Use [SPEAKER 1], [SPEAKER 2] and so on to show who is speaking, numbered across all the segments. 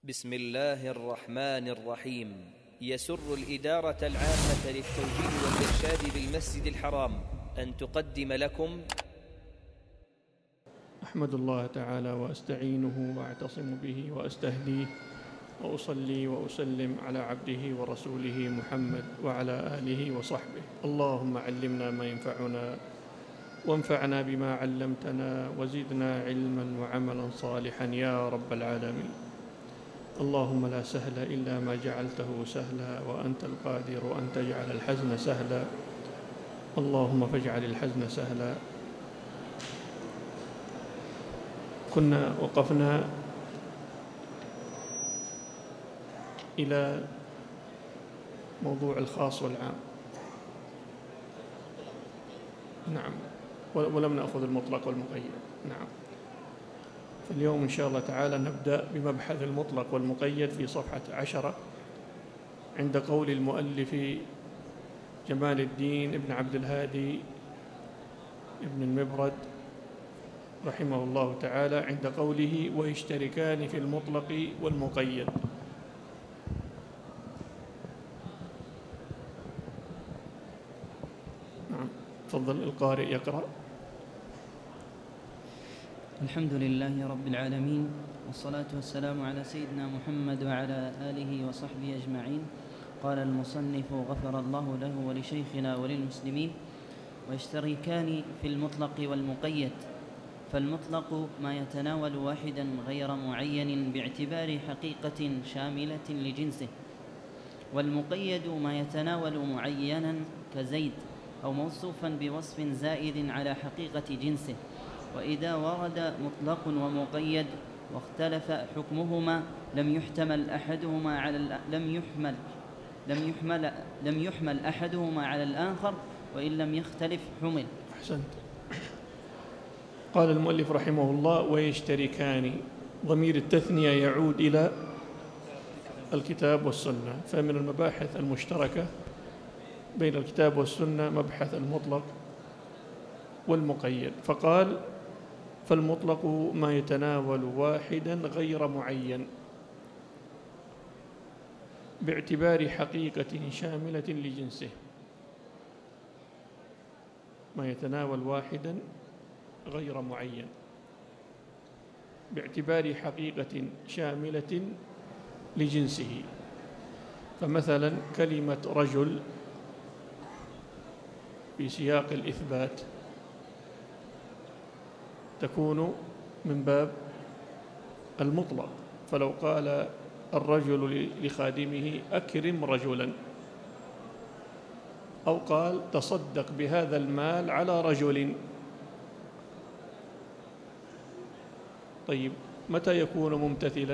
[SPEAKER 1] بسم الله الرحمن الرحيم. يسر الإدارة العامة للتوجيه والإرشاد بالمسجد الحرام أن تقدم لكم
[SPEAKER 2] أحمد الله تعالى وأستعينه وأعتصم به وأستهديه وأصلي وأسلم على عبده ورسوله محمد وعلى آله وصحبه. اللهم علمنا ما ينفعنا وانفعنا بما علمتنا وزدنا علما وعملا صالحا يا رب العالمين. اللهم لا سهل إلا ما جعلته سهلا وأنت القادر أن تجعل الحزن سهلا. اللهم فاجعل الحزن سهلا. كنا وقفنا إلى موضوع الخاص والعام، نعم، ولم نأخذ المطلق والمقيد. نعم، فاليوم إن شاء الله تعالى نبدأ بمبحث المطلق والمقيد في صفحة 10 عند قول المؤلف جمال الدين ابن عبد الهادي ابن المبرد رحمه الله تعالى عند قوله ويشتركان في المطلق والمقيد. نعم، تفضل القارئ يقرأ.
[SPEAKER 3] الحمد لله رب العالمين، والصلاة والسلام على سيدنا محمد وعلى آله وصحبه أجمعين. قال المصنف غفر الله له ولشيخنا وللمسلمين: ويشتركان في المطلق والمقيد. فالمطلق ما يتناول واحدا غير معين باعتبار حقيقة شاملة لجنسه، والمقيد ما يتناول معينا كزيد أو موصوفا بوصف زائد على حقيقة جنسه. وإذا ورد مطلق ومقيد واختلف حكمهما لم يحمل أحدهما على الآخر، وإن لم يختلف حمل.
[SPEAKER 2] أحسنت. قال المؤلف رحمه الله ويشتركان، ضمير التثنية يعود إلى الكتاب والسنة، فمن المباحث المشتركة بين الكتاب والسنة مبحث المطلق والمقيد. فقال فالمطلق ما يتناول واحدا غير معين باعتبار حقيقة شاملة لجنسه. ما يتناول واحدا غير معين باعتبار حقيقة شاملة لجنسه. فمثلا كلمة رجل في سياق الإثبات تكون من باب المطلق، فلو قال الرجل لخادمه أكرم رجلا، أو قال تصدق بهذا المال على رجل، طيب متى يكون ممتثلا؟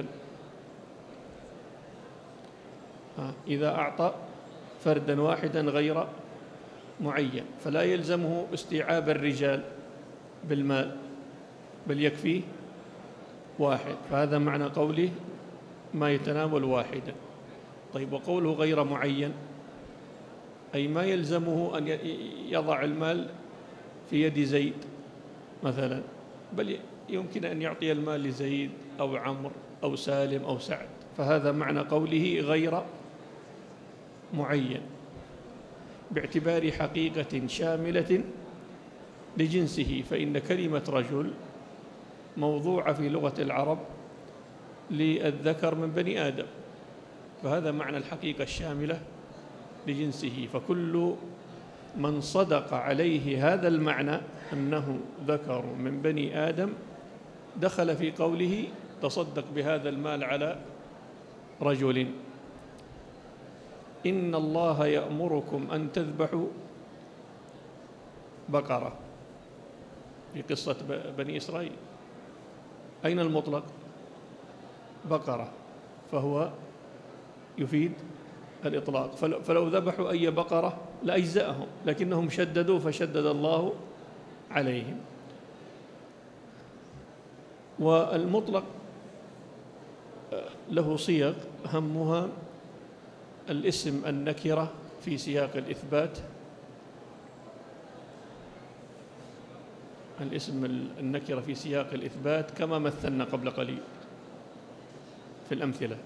[SPEAKER 2] إذا أعطى فردا واحدا غير معين، فلا يلزمه استيعاب الرجال بالمال، بل يكفيه واحد، فهذا معنى قوله ما يتناول واحدا. طيب وقوله غير معين أي ما يلزمه أن يضع المال في يد زيد مثلا، بل يمكن أن يعطي المال لزيد أو عمرو أو سالم أو سعد، فهذا معنى قوله غير معين باعتبار حقيقة شاملة لجنسه. فإن كلمة رجل موضوعة في لغة العرب للذكر من بني آدم، فهذا معنى الحقيقة الشاملة لجنسه. فكل من صدق عليه هذا المعنى أنه ذكر من بني آدم دخل في قوله تصدق بهذا المال على رجل. إن الله يأمركم أن تذبحوا بقرة في قصة بني إسرائيل، أين المطلق؟ بقرة، فهو يفيد الإطلاق، فلو ذبحوا أي بقرة لأجزأهم، لكنهم شددوا فشدد الله عليهم. والمطلق له صيغ أهمها الاسم النكرة في سياق الإثبات، الاسم النكرة في سياق الإثبات كما مثلنا قبل قليل، في الأمثلة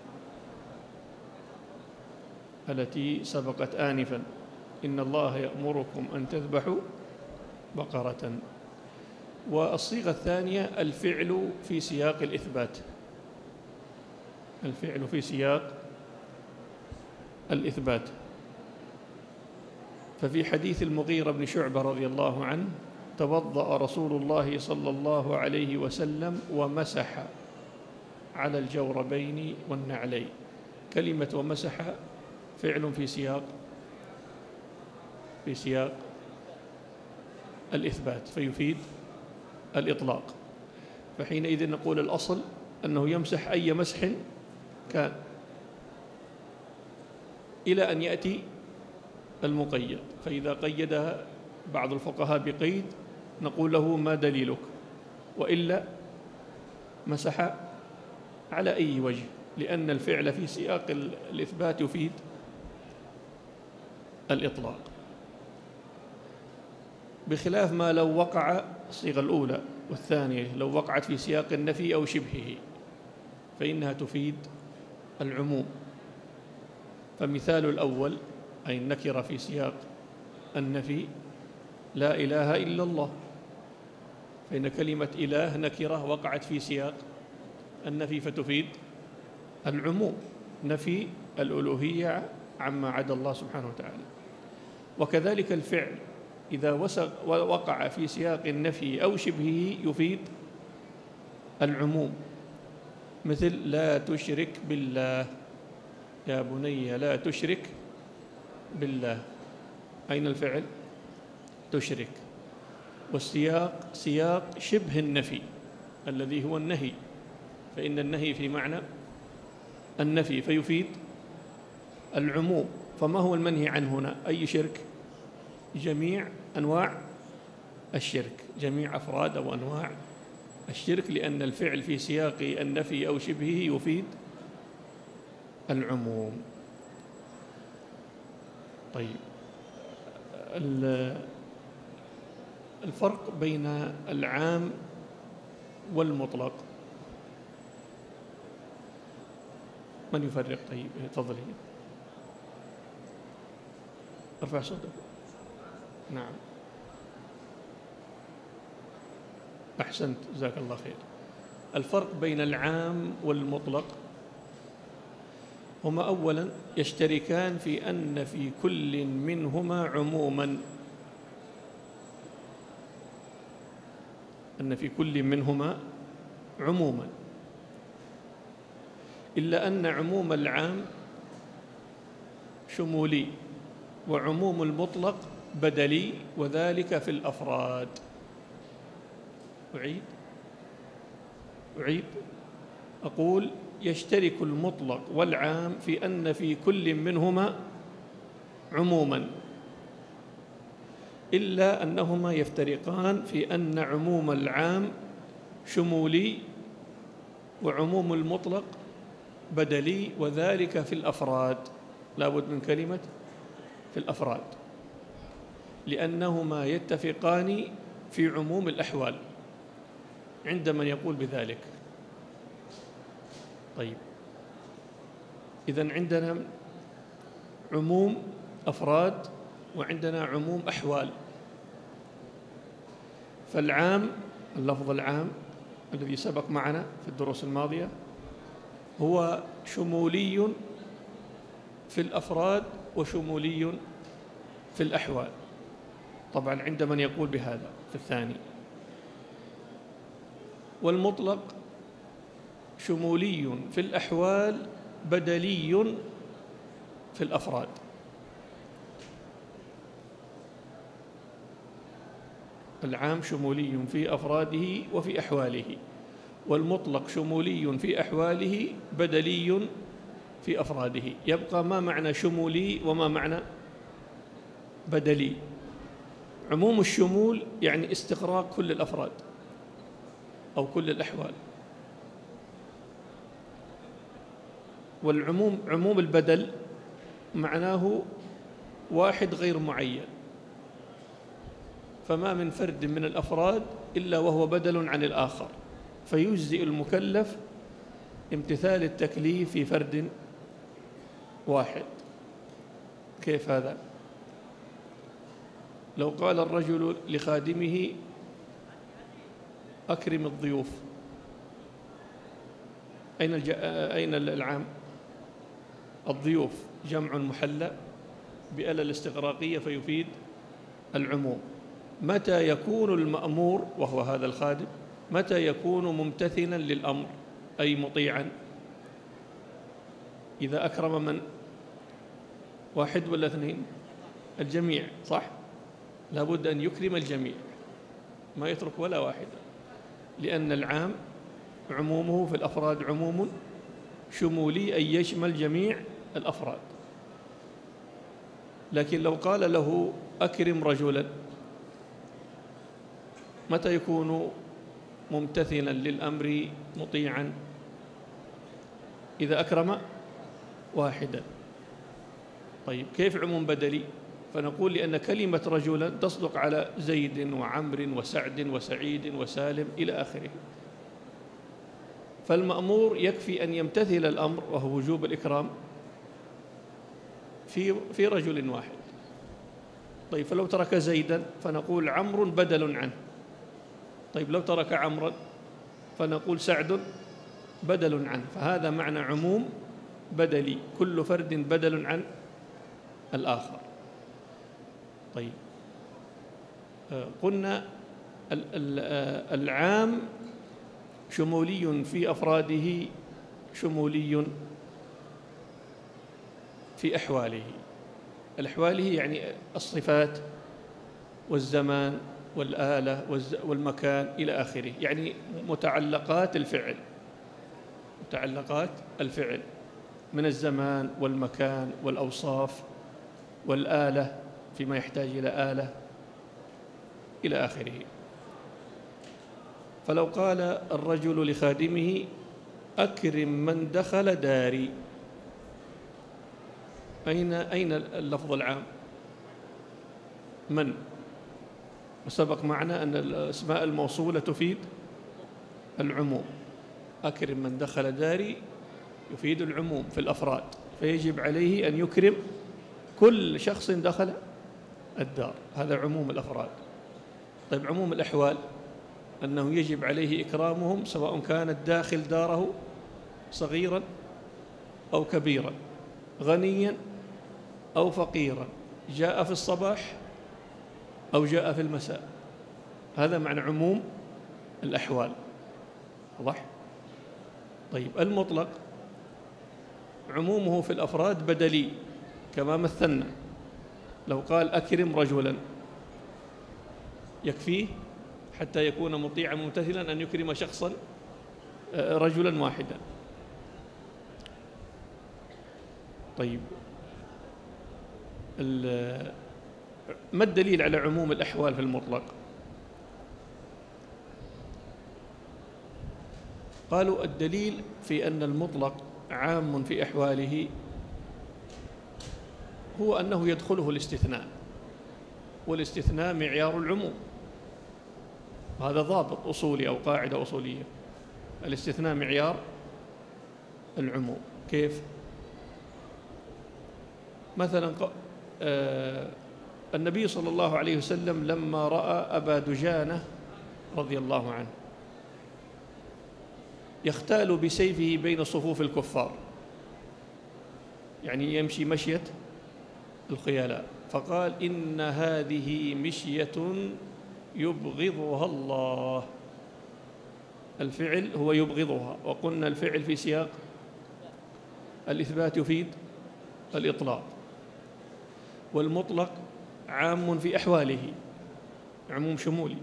[SPEAKER 2] التي سبقت آنفا: إن الله يأمركم أن تذبحوا بقرة. والصيغة الثانية الفعل في سياق الإثبات، الفعل في سياق الإثبات. ففي حديث المغيرة بن شعبة رضي الله عنه: توضأ رسول الله صلى الله عليه وسلم ومسح على الجوربين والنعلين. كلمة ومسح فعل في سياق الإثبات فيفيد الإطلاق. فحينئذ نقول الأصل أنه يمسح أي مسح كان إلى أن يأتي المقيد. فإذا قيدها بعض الفقهاء بقيد نقول له: ما دليلك؟ وإلا مسح على أي وجه، لأن الفعل في سياق الإثبات يفيد الإطلاق، بخلاف ما لو وقع الصيغة الأولى والثانية لو وقعت في سياق النفي أو شبهه فإنها تفيد العموم. فمثال الأول أي النكرة في سياق النفي: لا إله إلا الله، فإن كلمة إله نكرة وقعت في سياق النفي فتفيد العموم، نفي الألوهية عما عدا الله سبحانه وتعالى. وكذلك الفعل إذا وقع في سياق النفي أو شبهه يفيد العموم، مثل: لا تشرك بالله، يا بني لا تشرك بالله. أين الفعل؟ تشرك. والسياق سياق شبه النفي الذي هو النهي، فإن النهي في معنى النفي فيفيد العموم. فما هو المنهي عنه هنا؟ أي شرك؟ جميع أنواع الشرك، جميع أفراد أو أنواع الشرك، لأن الفعل في سياق النفي أو شبهه يفيد العموم. طيب، الفرق بين العام والمطلق، من يفرق؟ طيب تفضلي، ارفع صوتك. نعم، أحسنت، جزاك الله خير. الفرق بين العام والمطلق هما أولا يشتركان في أن في كل منهما عموما، أن في كل منهما عموما، إلا أن عموم العام شمولي وعموم المطلق بدلي، وذلك في الأفراد. أعيد أقول: يشترك المطلق والعام في أن في كل منهما عموما، إلا أنهما يفترقان في أن عموم العام شمولي وعموم المطلق بدلي، وذلك في الأفراد. لا بد من كلمة في الأفراد، لأنهما يتفقان في عموم الأحوال عند من يقول بذلك. طيب، إذن عندنا عموم أفراد وعندنا عموم أحوال. فالعام، اللفظ العام الذي سبق معنا في الدروس الماضية هو شمولي في الأفراد وشمولي في الأحوال، طبعا عند من يقول بهذا في الثاني. والمطلق شمولي في الأحوال بدلي في الأفراد. العام شمولي في أفراده وفي أحواله، والمطلق شمولي في أحواله بدلي في أفراده. يبقى ما معنى شمولي وما معنى بدلي؟ عموم الشمول يعني استغراق كل الأفراد أو كل الأحوال، والعموم عموم البدل معناه واحد غير معين، فما من فرد من الأفراد إلا وهو بدل عن الآخر، فيجزئ المكلف امتثال التكليف في فرد واحد. كيف هذا؟ لو قال الرجل لخادمه أكرم الضيوف، أين العام؟ الضيوف جمع محلى بألا الاستغراقية فيفيد العموم. متى يكون المأمور وهو هذا الخادم، متى يكون ممتثلا للأمر أي مطيعا؟ إذا أكرم من؟ واحد ولا اثنين؟ الجميع، صح؟ لابد أن يكرم الجميع، ما يترك ولا واحد، لأن العام عمومه في الأفراد عموم شمولي أي يشمل جميع الأفراد. لكن لو قال له أكرم رجلا، متى يكون ممتثلا للأمر مطيعا؟ إذا أكرم واحدا. طيب كيف عموم بدلي؟ فنقول لأن كلمة رجلا تصدق على زيد وعمر وسعد وسعيد وسالم إلى آخره، فالمأمور يكفي أن يمتثل الأمر وهو وجوب الإكرام في رجل واحد. طيب فلو ترك زيدا فنقول عمرو بدل عنه. طيب لو ترك عمرا فنقول سعد بدل عنه. فهذا معنى عموم بدلي، كل فرد بدل عن الآخر. طيب قلنا العام شمولي في أفراده شمولي في أحواله. الأحواله يعني الصفات والزمان والآلة والمكان إلى آخره، يعني متعلقات الفعل، متعلقات الفعل من الزمان والمكان والأوصاف والآلة فيما يحتاج إلى آلة إلى آخره. فلو قال الرجل لخادمه أكرم من دخل داري، أين اللفظ العام؟ من؟ وسبق معنا أن الأسماء الموصولة تفيد العموم. أكرم من دخل داري يفيد العموم في الأفراد، فيجب عليه أن يكرم كل شخص دخل الدار، هذا عموم الأفراد. طيب عموم الأحوال أنه يجب عليه إكرامهم سواء كان الداخل داره صغيرا أو كبيرا، غنيا أو فقيرا، جاء في الصباح أو جاء في المساء. هذا معنى عموم الأحوال، واضح؟ طيب المطلق عمومه في الأفراد بدلي كما مثلنا. لو قال أكرم رجلا يكفيه حتى يكون مطيعا ممتثلا أن يكرم شخصا رجلا واحدا. طيب ما الدليل على عموم الأحوال في المطلق؟ قالوا الدليل في أن المطلق عام في أحواله هو أنه يدخله الاستثناء، والاستثناء معيار العموم، وهذا ضابط أصولي أو قاعدة أصولية. الاستثناء معيار العموم. كيف؟ مثلا النبي صلى الله عليه وسلم لما رأى أبا دجانة رضي الله عنه يختال بسيفه بين صفوف الكفار، يعني يمشي مشية الخيلاء، فقال إن هذه مشية يبغضها الله. الفعل هو يبغضها، وقلنا الفعل في سياق الإثبات يفيد الإطلاق، والمطلق عام في أحواله عموم شمولي.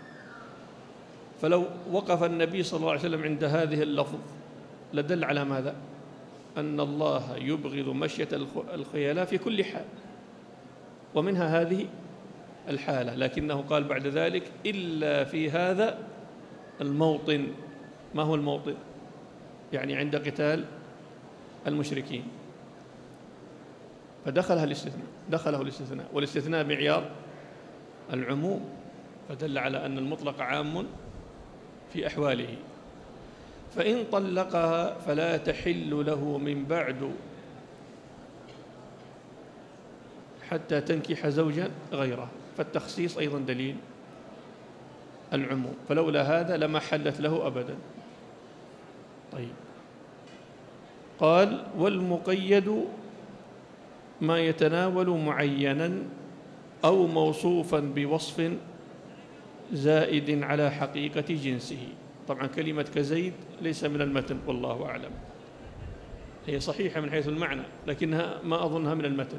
[SPEAKER 2] فلو وقف النبي صلى الله عليه وسلم عند هذه اللفظ لدل على ماذا؟ أن الله يبغض مشية الخيلاء في كل حال، ومنها هذه الحالة، لكنه قال بعد ذلك إلا في هذا الموطن. ما هو الموطن؟ يعني عند قتال المشركين، فدخله الاستثناء، والاستثناء معيار العموم، فدل على أن المطلق عام في أحواله. فإن طلقها فلا تحل له من بعد حتى تنكح زوجا غيره. فالتخصيص أيضا دليل العموم، فلولا هذا لما حلت له أبدا. طيب، قال والمقيد ما يتناول معينا أو موصوفا بوصف زائد على حقيقة جنسه. طبعا كلمة كزيد ليس من المتن والله أعلم، هي صحيحة من حيث المعنى لكنها ما أظنها من المتن،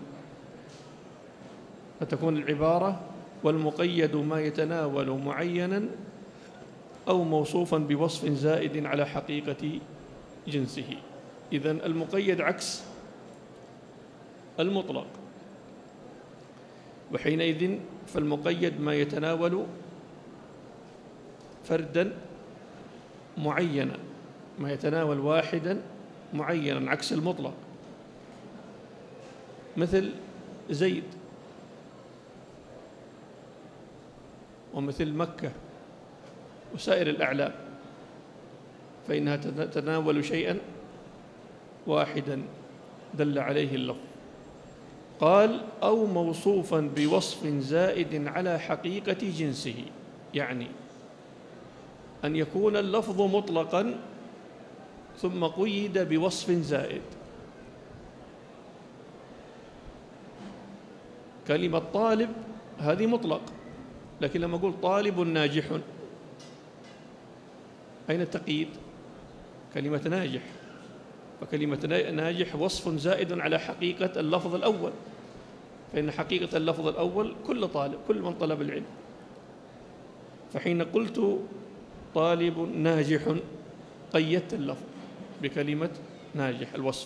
[SPEAKER 2] فتكون العبارة والمقيد ما يتناول معينا أو موصوفا بوصف زائد على حقيقة جنسه. إذن المقيد عكس المطلق، وحينئذ فالمقيد ما يتناول فردا معينا، ما يتناول واحدا معينا عكس المطلق، مثل زيد ومثل مكة وسائر الأعلام، فإنها تتناول شيئا واحدا دل عليه اللفظ. قال أو موصوفا بوصف زائد على حقيقة جنسه، يعني أن يكون اللفظ مطلقا ثم قيد بوصف زائد. كلمة طالب هذه مطلق، لكن لما أقول طالب ناجح أين التقييد؟ كلمة ناجح، فكلمة ناجح وصف زائد على حقيقة اللفظ الأول، فإن حقيقة اللفظ الأول كل طالب، كل من طلب العلم. فحين قلت طالب ناجح قيدت اللفظ بكلمة ناجح الوصف.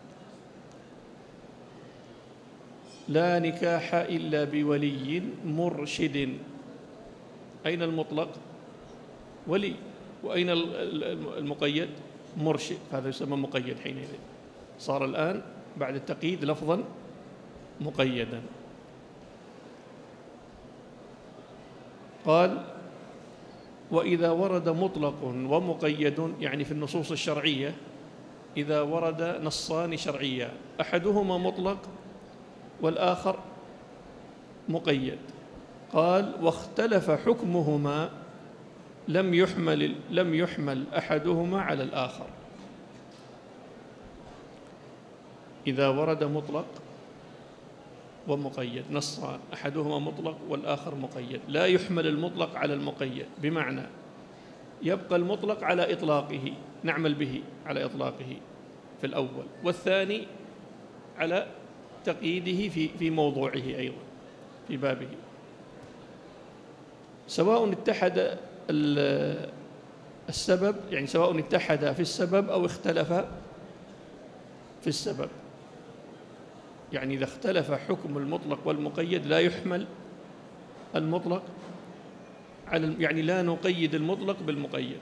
[SPEAKER 2] لا نكاح إلا بولي مرشد، أين المطلق؟ ولي. وأين المقيد؟ مرشد، هذا يسمى مقيد. حينئذ صار الآن بعد التقييد لفظا مقيدا. قال وإذا ورد مطلق ومقيد، يعني في النصوص الشرعية إذا ورد نصان شرعيان أحدهما مطلق والآخر مقيد، قال واختلف حكمهما لم يحمل أحدهما على الآخر. إذا ورد مطلق ومقيد نصان أحدهما مطلق والآخر مقيد، لا يحمل المطلق على المقيد، بمعنى يبقى المطلق على إطلاقه، نعمل به على إطلاقه في الأول، والثاني على تقييده في موضوعه أيضا في بابه، سواء اتحد السبب، يعني سواء اتحد في السبب أو اختلف في السبب. يعني إذا اختلف حكم المطلق والمقيد لا يحمل المطلق على، يعني لا نقيد المطلق بالمقيد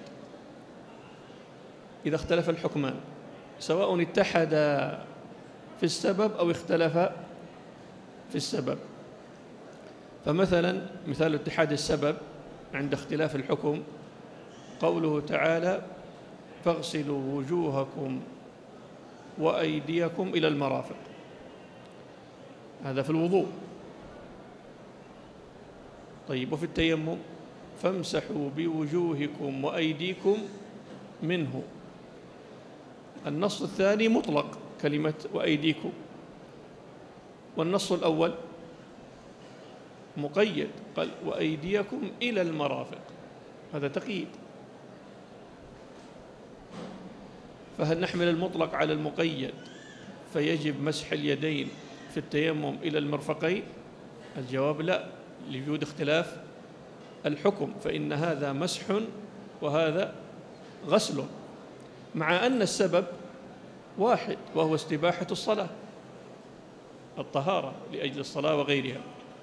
[SPEAKER 2] إذا اختلف الحكمان، سواء اتحد في السبب أو اختلف في السبب. فمثلا مثال اتحاد السبب عند اختلاف الحكم قوله تعالى فاغسلوا وجوهكم وأيديكم إلى المرافق، هذا في الوضوء. طيب وفي التيمم فامسحوا بوجوهكم وأيديكم منه، النص الثاني مطلق كلمة وأيديكم، والنص الأول مقيد قال وأيديكم إلى المرافق، هذا تقييد. فهل نحمل المطلق على المقيد فيجب مسح اليدين في التيمم إلى المرفقين؟ الجواب لا، لوجود اختلاف الحكم، فإن هذا مسح وهذا غسل، مع أن السبب واحد وهو استباحة الصلاة، الطهارة لأجل الصلاة وغيرها.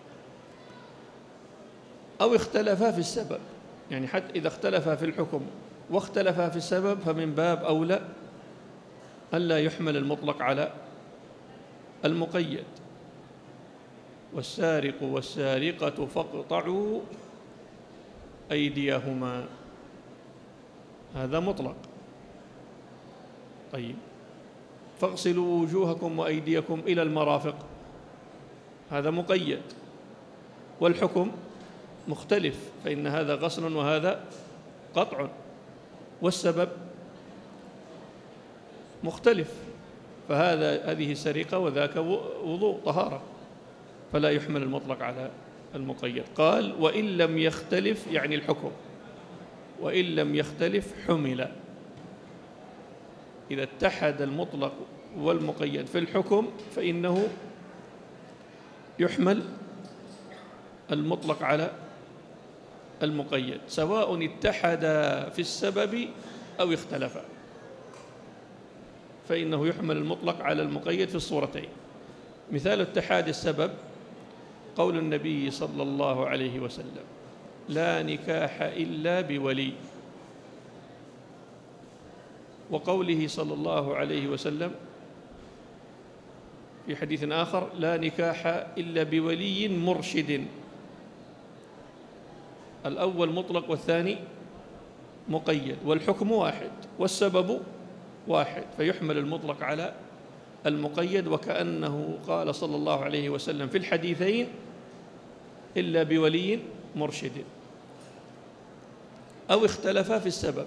[SPEAKER 2] أو اختلفا في السبب، يعني حتى إذا اختلفا في الحكم واختلفا في السبب فمن باب أولى ألا يحمل المطلق على المقيد. والسارق والسارقة فاقطعوا أيديهما، هذا مطلق طيب، فاغسلوا وجوهكم وأيديكم إلى المرافق، هذا مقيد، والحكم مختلف، فإن هذا غسل وهذا قطع، والسبب مختلف، هذه سرقة وذاك وضوء طهارة، فلا يحمل المطلق على المقيد. قال وإن لم يختلف، يعني الحكم، وإن لم يختلف حمل. إذا اتحد المطلق والمقيد في الحكم فإنه يحمل المطلق على المقيد، سواء اتحد في السبب أو اختلفا، فإنه يحمل المطلق على المقيد في الصورتين. مثال اتحاد السبب قول النبي صلى الله عليه وسلم: لا نكاح إلا بولي، وقوله صلى الله عليه وسلم في حديث آخر: لا نكاح إلا بولي مرشد. الأول مطلق والثاني مقيد، والحكم واحد والسبب واحد، فيحمل المطلق على المقيد، وكأنه قال صلى الله عليه وسلم في الحديثين: إلا بولي مرشد. أو اختلفا في السبب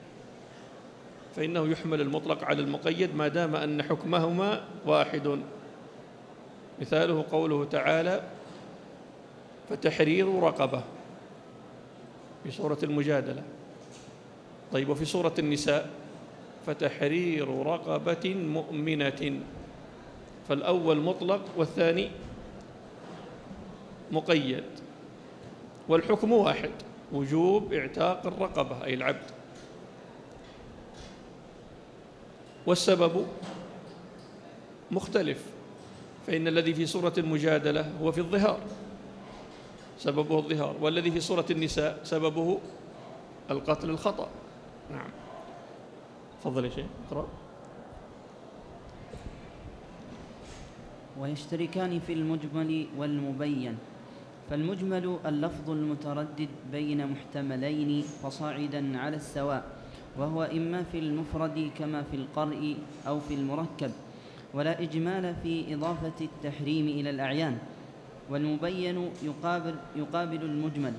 [SPEAKER 2] فإنه يحمل المطلق على المقيد ما دام أن حكمهما واحد. مثاله قوله تعالى: فتحرير رقبة في سورة المجادلة. طيب، وفي سورة النساء: فتحرير رقبة مؤمنة. فالأول مطلق والثاني مقيد، والحكم واحد، وجوب اعتاق الرقبة أي العبد، والسبب مختلف، فإن الذي في سورة المجادلة هو في الظهار، سببه الظهار، والذي في سورة النساء سببه القتل الخطأ. نعم، تفضل يا شيخ اقرأ.
[SPEAKER 3] ويشتركان في المجمل والمبين، فالمجمل اللفظ المتردد بين محتملين فصاعدا على السواء، وهو إما في المفرد كما في القرء أو في المركب، ولا إجمال في إضافة التحريم إلى الأعيان. والمبين يقابل المجمل،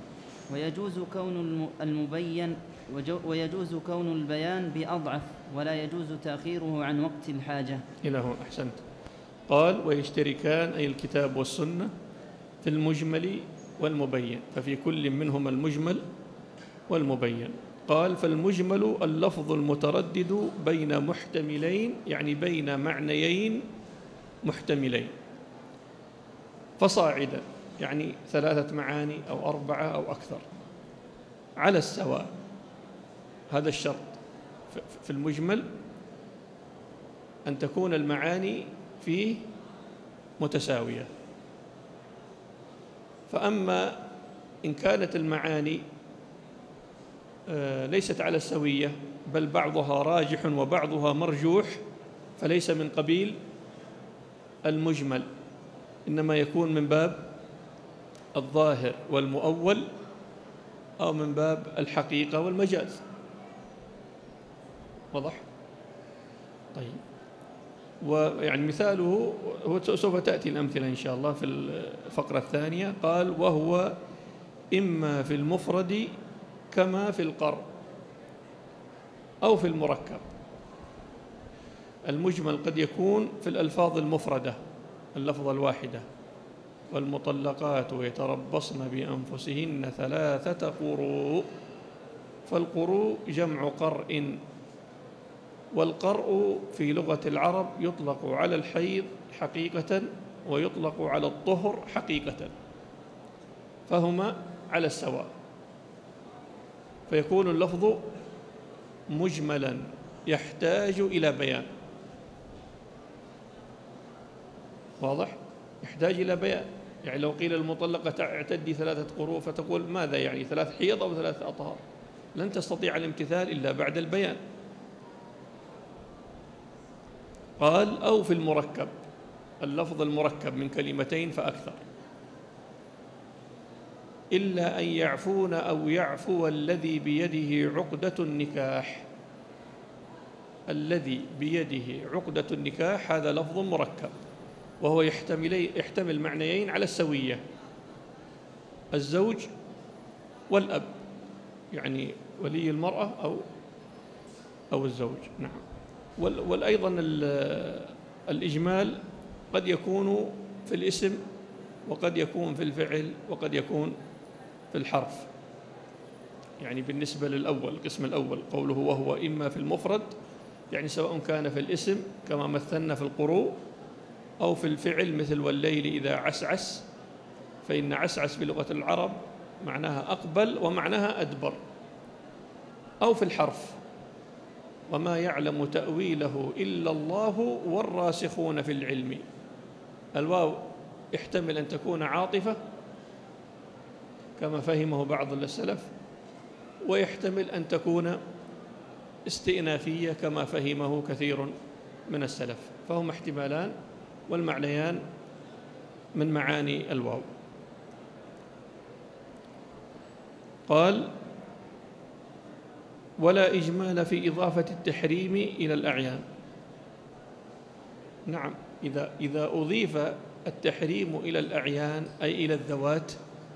[SPEAKER 3] ويجوز كون البيان بأضعف، ولا يجوز تأخيره عن وقت الحاجة.
[SPEAKER 2] إلى هون أحسنت. قال ويشتركان أي الكتاب والسنة في المجمل والمبين، ففي كل منهما المجمل والمبين. قال فالمجمل اللفظ المتردد بين محتملين، يعني بين معنيين محتملين، فصاعدا، يعني 3 معاني أو 4 أو أكثر، على السواء. هذا الشرط في المجمل، أن تكون المعاني فيه متساوية. فأما إن كانت المعاني ليست على السوية، بل بعضها راجح وبعضها مرجوح، فليس من قبيل المجمل، إنما يكون من باب الظاهر والمؤول، أو من باب الحقيقة والمجاز. واضح؟ طيب، ويعني مثاله هو سوف تأتي الأمثلة إن شاء الله في الفقرة الثانية. قال وهو إما في المفرد كما في القرء أو في المركب. المجمل قد يكون في الألفاظ المفردة، اللفظة الواحدة: والمطلقات يتربصن بأنفسهن 3 قروء. فالقروء جمع قرء، والقرء في لغة العرب يطلق على الحيض حقيقة ويطلق على الطهر حقيقة، فهما على السواء، فيكون اللفظ مجملا يحتاج إلى بيان. واضح؟ يحتاج إلى بيان. يعني لو قيل المطلقة اعتدي 3 قروء، فتقول ماذا يعني 3 حيض أو 3 أطهار؟ لن تستطيع الامتثال إلا بعد البيان. قال أو في المركب، اللفظ المركب من 2 فأكثر، إلا أن يعفون أو يعفو الذي بيده عقدة النكاح. الذي بيده عقدة النكاح هذا لفظ مركب، وهو يحتمل معنيين على السوية: الزوج والأب، يعني ولي المرأة أو الزوج. نعم. والأيضا الإجمال قد يكون في الاسم، وقد يكون في الفعل، وقد يكون في الحرف. يعني بالنسبة للأول، القسم الأول، قوله وهو إما في المفرد، يعني سواء كان في الاسم كما مثلنا في القروء، أو في الفعل مثل والليل إذا عسعس، فإن عسعس بلغة العرب معناها أقبل ومعناها أدبر، أو في الحرف وما يعلم تأويله إلا الله والراسخون في العلم. الواو يحتمل أن تكون عاطفة كما فهمه بعض السلف، ويحتمل أن تكون استئنافية كما فهمه كثير من السلف، فهما احتمالان والمعنيان من معاني الواو. قال: ولا إجمال في إضافة التحريم إلى الأعيان. نعم، إذا أضيف التحريم إلى الأعيان أي إلى الذوات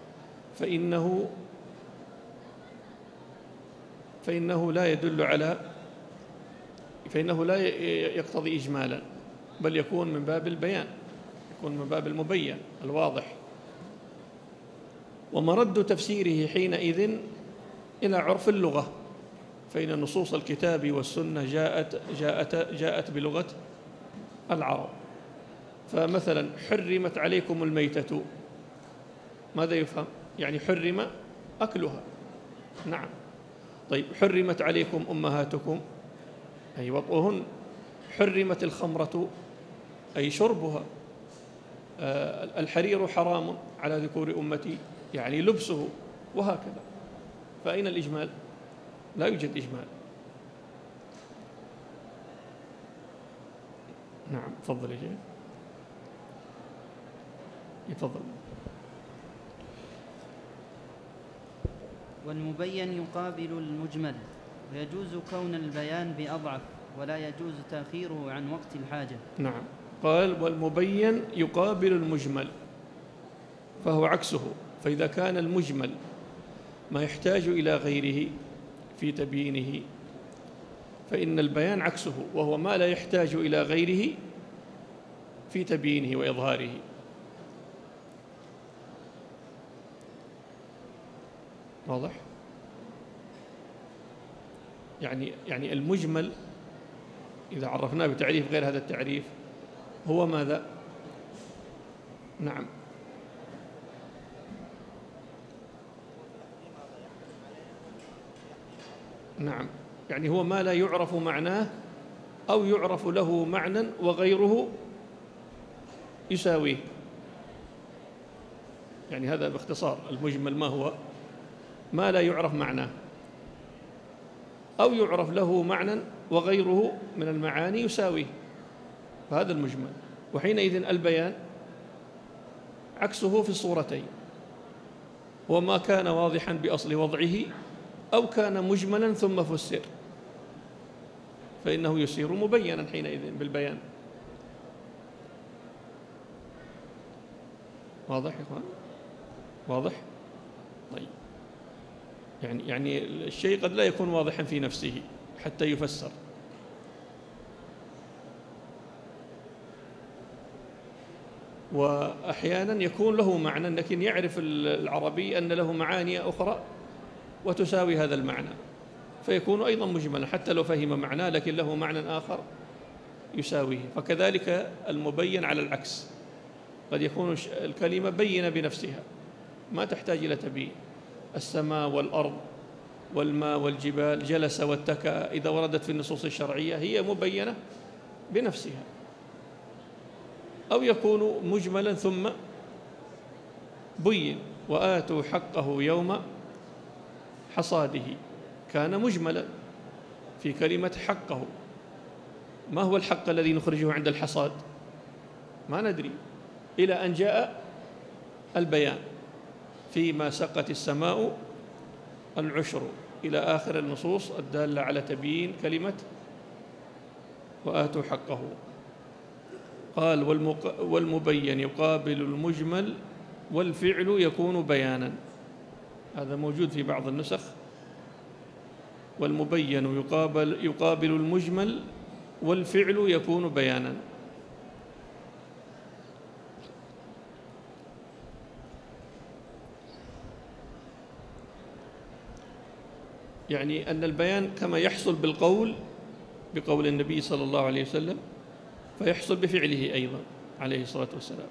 [SPEAKER 2] فإنه لا يدل على، فإنه لا يقتضي إجمالا، بل يكون من باب البيان، يكون من باب المبين الواضح. ومرد تفسيره حينئذ إلى عرف اللغة، فإن نصوص الكتاب والسنة جاءت بلغة العرب. فمثلا حرمت عليكم الميتة، ماذا يفهم؟ يعني حرم أكلها. نعم. طيب حرمت عليكم أمهاتكم أي وطئهن، حرمت الخمرة أي شربها، الحرير حرام على ذكور أمتي يعني لبسه، وهكذا. فأين الإجمال؟ لا يوجد إجمال. نعم. تفضل يا جميل، يتفضل.
[SPEAKER 3] والمبين يقابل المجمل، ويجوز كون البيان بأضعف، ولا يجوز تأخيره عن وقت الحاجة.
[SPEAKER 2] نعم. قال: والمبين يقابل المجمل، فهو عكسه. فإذا كان المجمل ما يحتاج إلى غيره في تبيينه، فإن البيان عكسه، وهو ما لا يحتاج إلى غيره في تبيينه وإظهاره. واضح؟ يعني المجمل إذا عرفناه بتعريف غير هذا التعريف هو ماذا؟ نعم. نعم، يعني هو ما لا يعرف معناه أو يعرف له معنى وغيره يساويه. يعني هذا باختصار المجمل ما هو؟ ما لا يعرف معناه أو يعرف له معنى وغيره من المعاني يساويه، فهذا المجمل. وحينئذ البيان عكسه في الصورتين، وما كان واضحا بأصل وضعه أو كان مجملا ثم فسر، فإنه يصير مبينا حينئذ بالبيان. واضح يا إخوان؟ واضح؟ طيب. يعني الشيء قد لا يكون واضحا في نفسه حتى يفسر. وأحيانا يكون له معنى، لكن يعرف العربي أن له معاني أخرى وتساوي هذا المعنى، فيكون أيضا مجملا حتى لو فهم معناه، لكن له معنى آخر يساويه. فكذلك المبين على العكس، قد يكون الكلمة بينة بنفسها ما تحتاج إلى تبيين. السماء والأرض والماء والجبال، جلس واتكى، إذا وردت في النصوص الشرعية هي مبينة بنفسها. أو يكون مجملا ثم بين: وآتوا حقه يوم حصاده، كان مجملا في كلمة حقه. ما هو الحق الذي نخرجه عند الحصاد؟ ما ندري، إلى أن جاء البيان: فيما سقت السماء العشر، إلى آخر النصوص الدالة على تبيين كلمة وآتوا حقه. قال والمبين يقابل المجمل والفعل يكون بيانا. هذا موجود في بعض النسخ. والمبين يقابل المجمل والفعل يكون بيانا. يعني أن البيان كما يحصل بالقول بقول النبي صلى الله عليه وسلم فيحصل بفعله أيضا عليه الصلاة والسلام.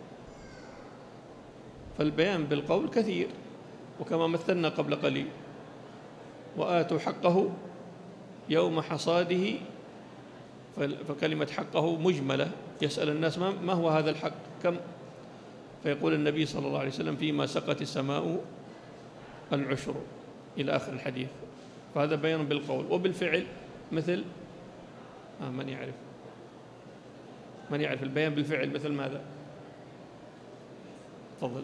[SPEAKER 2] فالبيان بالقول كثير، وكما مثلنا قبل قليل وآتوا حقه يوم حصاده، فكلمة حقه مجملة، يسأل الناس ما هو هذا الحق كم، فيقول النبي صلى الله عليه وسلم فيما سقت السماء العشر إلى آخر الحديث. فهذا بيان بالقول. وبالفعل مثل من يعرف البيان بالفعل مثل ماذا؟ تفضل.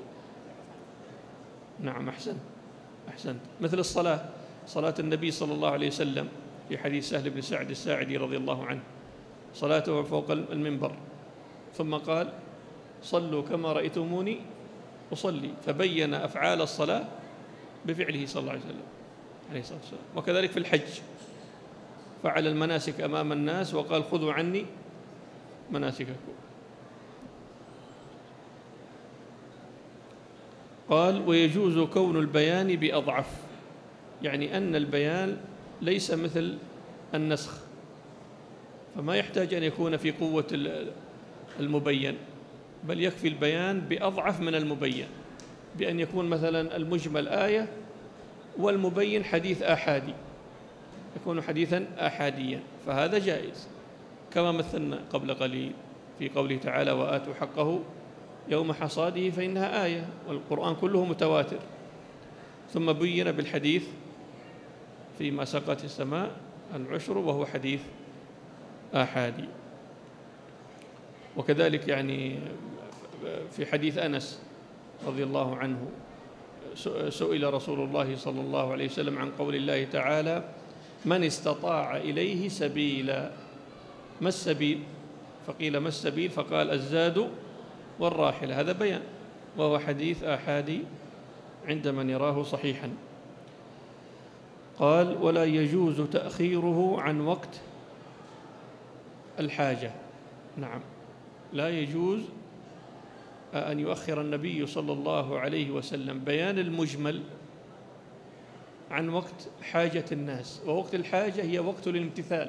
[SPEAKER 2] نعم، أحسنت. مثل الصلاة، صلاة النبي صلى الله عليه وسلم في حديث سهل بن سعد الساعدي رضي الله عنه، صلاته فوق المنبر ثم قال صلوا كما رأيتموني أصلي، فبين أفعال الصلاة بفعله صلى الله عليه وسلم عليه الصلاة والسلام. وكذلك في الحج فعل المناسك أمام الناس وقال خذوا عني مناسككم. قال ويجوز كون البيان بأضعف، يعني أن البيان ليس مثل النسخ، فما يحتاج أن يكون في قوة المبين، بل يكفي البيان بأضعف من المبين، بأن يكون مثلا المجمل آية والمبين حديث آحادي، يكون حديثا آحاديا، فهذا جائز كما مثلنا قبل قليل في قوله تعالى وآتوا حقه يوم حصاده فإنها آية، والقرآن كله متواتر، ثم بين بالحديث فيما سقت السماء العشر وهو حديث آحادي. وكذلك يعني في حديث أنس رضي الله عنه سئل رسول الله صلى الله عليه وسلم عن قول الله تعالى من استطاع إليه سبيلا، ما السبيل؟ فقيل ما السبيل؟ فقال الزاد والراحلة، هذا بيان، وهو حديث آحادي عند من يراه صحيحا. قال ولا يجوز تأخيره عن وقت الحاجة. نعم، لا يجوز أن يؤخر النبي صلى الله عليه وسلم بيان المجمل عن وقت حاجة الناس، ووقت الحاجة هي وقت الامتثال،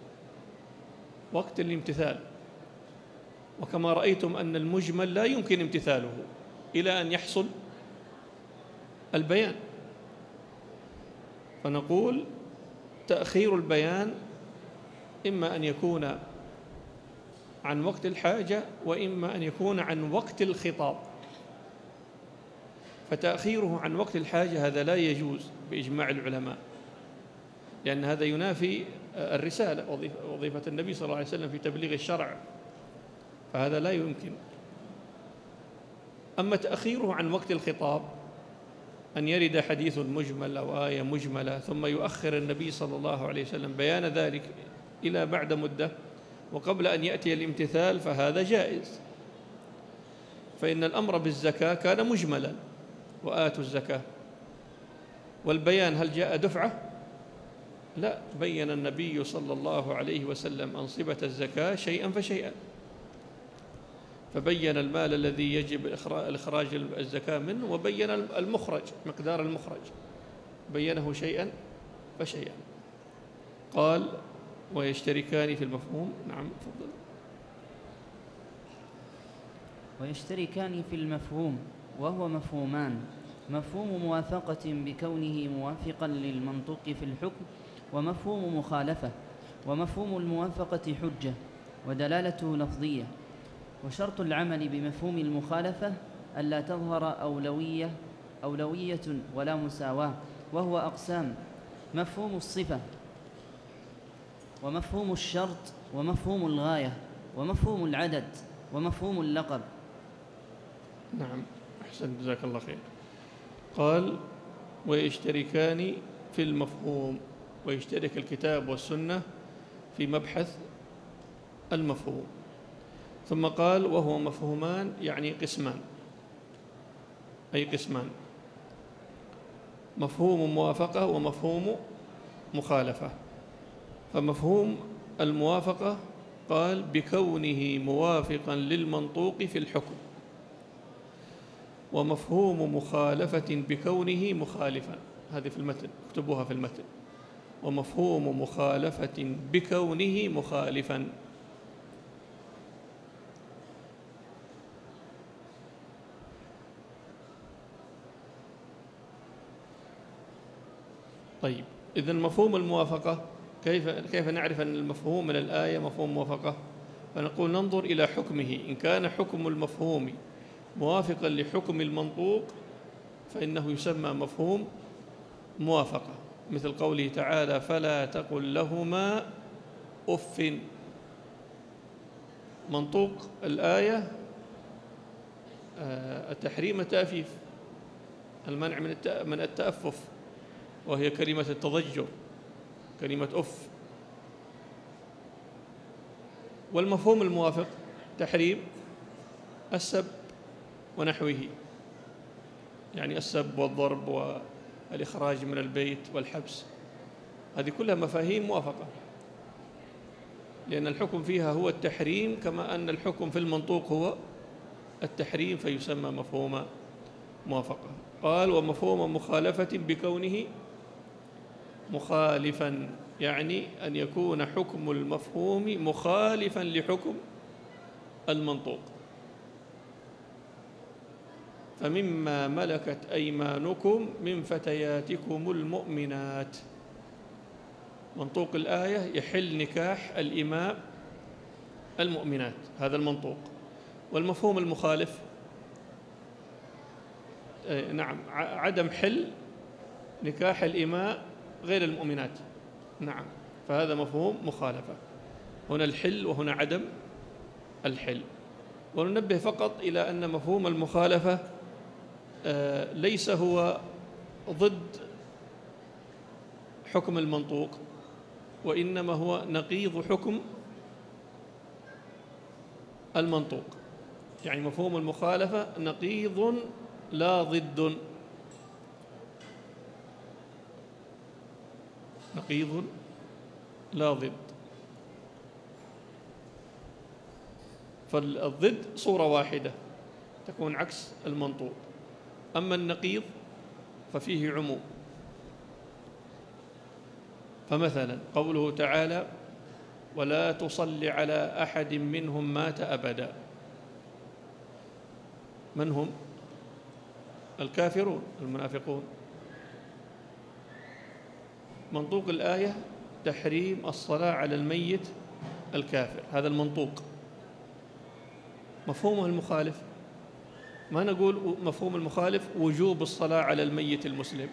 [SPEAKER 2] وقت الامتثال. وكما رأيتم أن المجمل لا يمكن امتثاله إلى أن يحصل البيان، فنقول تأخير البيان إما أن يكون عن وقت الحاجة وإما أن يكون عن وقت الخطاب. فتأخيره عن وقت الحاجة هذا لا يجوز بإجماع العلماء، لأن هذا ينافي الرسالة، وظيفة النبي صلى الله عليه وسلم في تبليغ الشرع، فهذا لا يمكن. أما تأخيره عن وقت الخطاب، أن يرد حديث مجمل أو آية مجملة ثم يؤخر النبي صلى الله عليه وسلم بيان ذلك إلى بعد مدة وقبل أن يأتي الامتثال، فهذا جائز. فإن الأمر بالزكاة كان مجملا وآتوا الزكاة، والبيان هل جاء دفعة؟ لا، بين النبي صلى الله عليه وسلم أنصبة الزكاة شيئا فشيئا، فبين المال الذي يجب إخراج الزكاة منه، وبين المخرج مقدار المخرج، بينه شيئا فشيئا. قال ويشتركان في المفهوم. نعم تفضل.
[SPEAKER 3] ويشتركان في المفهوم، وهو مفهومان: مفهوم موافقة بكونه موافقا للمنطوق في الحكم، ومفهوم مخالفة. ومفهوم الموافقة حجة ودلالته لفظية، وشرط العمل بمفهوم المخالفة ألا تظهر أولوية ولا مساواة، وهو أقسام: مفهوم الصفة، ومفهوم الشرط، ومفهوم الغاية، ومفهوم العدد، ومفهوم اللقب.
[SPEAKER 2] نعم، أحسن، جزاك الله خير. قال ويشتركان في المفهوم، ويشترك الكتاب والسنة في مبحث المفهوم. ثم قال وهو مفهومان يعني قسمان، أي قسمان: مفهوم موافقة ومفهوم مخالفة. فمفهوم الموافقة قال بكونه موافقا للمنطوق في الحكم، ومفهوم مخالفة بكونه مخالفا. هذه في المتن، اكتبوها في المتن: ومفهوم مخالفة بكونه مخالفا. طيب، إذن مفهوم الموافقة كيف نعرف أن المفهوم من الآية مفهوم موافقة؟ فنقول ننظر إلى حكمه. إن كان حكم المفهوم موافقا لحكم المنطوق فإنه يسمى مفهوم موافقة، مثل قوله تعالى: فلا تقل لهما أف. منطوق الآية التحريم التأفيف، المنع من التأفف، وهي كلمة التضجر، كلمة أف. والمفهوم الموافق تحريم السب ونحوه، يعني السب والضرب والإخراج من البيت والحبس، هذه كلها مفاهيم موافقة، لأن الحكم فيها هو التحريم كما أن الحكم في المنطوق هو التحريم، فيسمى مفهوم موافقة. قال ومفهوم مخالفة بكونه مخالفا، يعني أن يكون حكم المفهوم مخالفا لحكم المنطوق. فمما ملكت أيمانكم من فتياتكم المؤمنات. منطوق الآية يحل نكاح الإماء المؤمنات، هذا المنطوق. والمفهوم المخالف نعم عدم حل نكاح الإماء غير المؤمنات، نعم، فهذا مفهوم مخالفة. هنا الحل وهنا عدم الحل. وننبه فقط إلى أن مفهوم المخالفة ليس هو ضد حكم المنطوق، وإنما هو نقيض حكم المنطوق. يعني مفهوم المخالفة نقيض لا ضد، نقيض لا ضد. فالضد صورة واحدة تكون عكس المنطوق، أما النقيض ففيه عموم. فمثلا قوله تعالى: ولا تصل على أحد منهم مات أبدا. من هم؟ الكافرون المنافقون. منطوق الآية تحريم الصلاة على الميت الكافر، هذا المنطوق. مفهومه المخالف، ما نقول مفهوم المخالف وجوب الصلاة على الميت المسلم.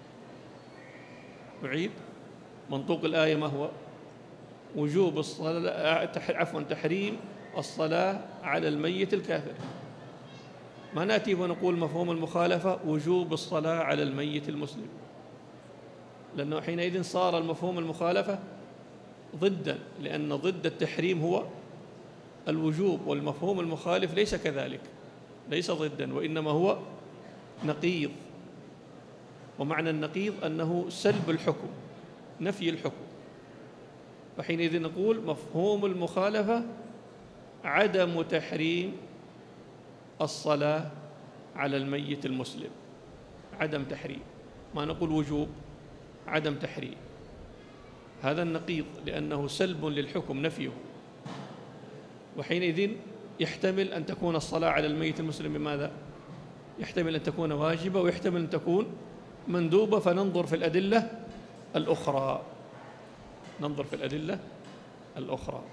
[SPEAKER 2] أعيد: منطوق الآية ما هو؟ وجوب الصلاة، تحريم الصلاة على الميت الكافر. ما نأتي ونقول مفهوم المخالفة وجوب الصلاة على الميت المسلم، لأنه حينئذ صار المفهوم المخالفة ضدا، لأن ضد التحريم هو الوجوب، والمفهوم المخالف ليس كذلك، ليس ضدا، وإنما هو نقيض. ومعنى النقيض أنه سلب الحكم، نفي الحكم. فحينئذ نقول مفهوم المخالفة عدم تحريم الصلاة على الميت المسلم، عدم تحريم، ما نقول وجوب، عدم تحريم. هذا النقيض لأنه سلب للحكم، نفيه. وحينئذ يحتمل أن تكون الصلاة على الميت المسلم ماذا؟ يحتمل أن تكون واجبة، ويحتمل أن تكون مندوبة. فننظر في الأدلة الأخرى، ننظر في الأدلة الأخرى.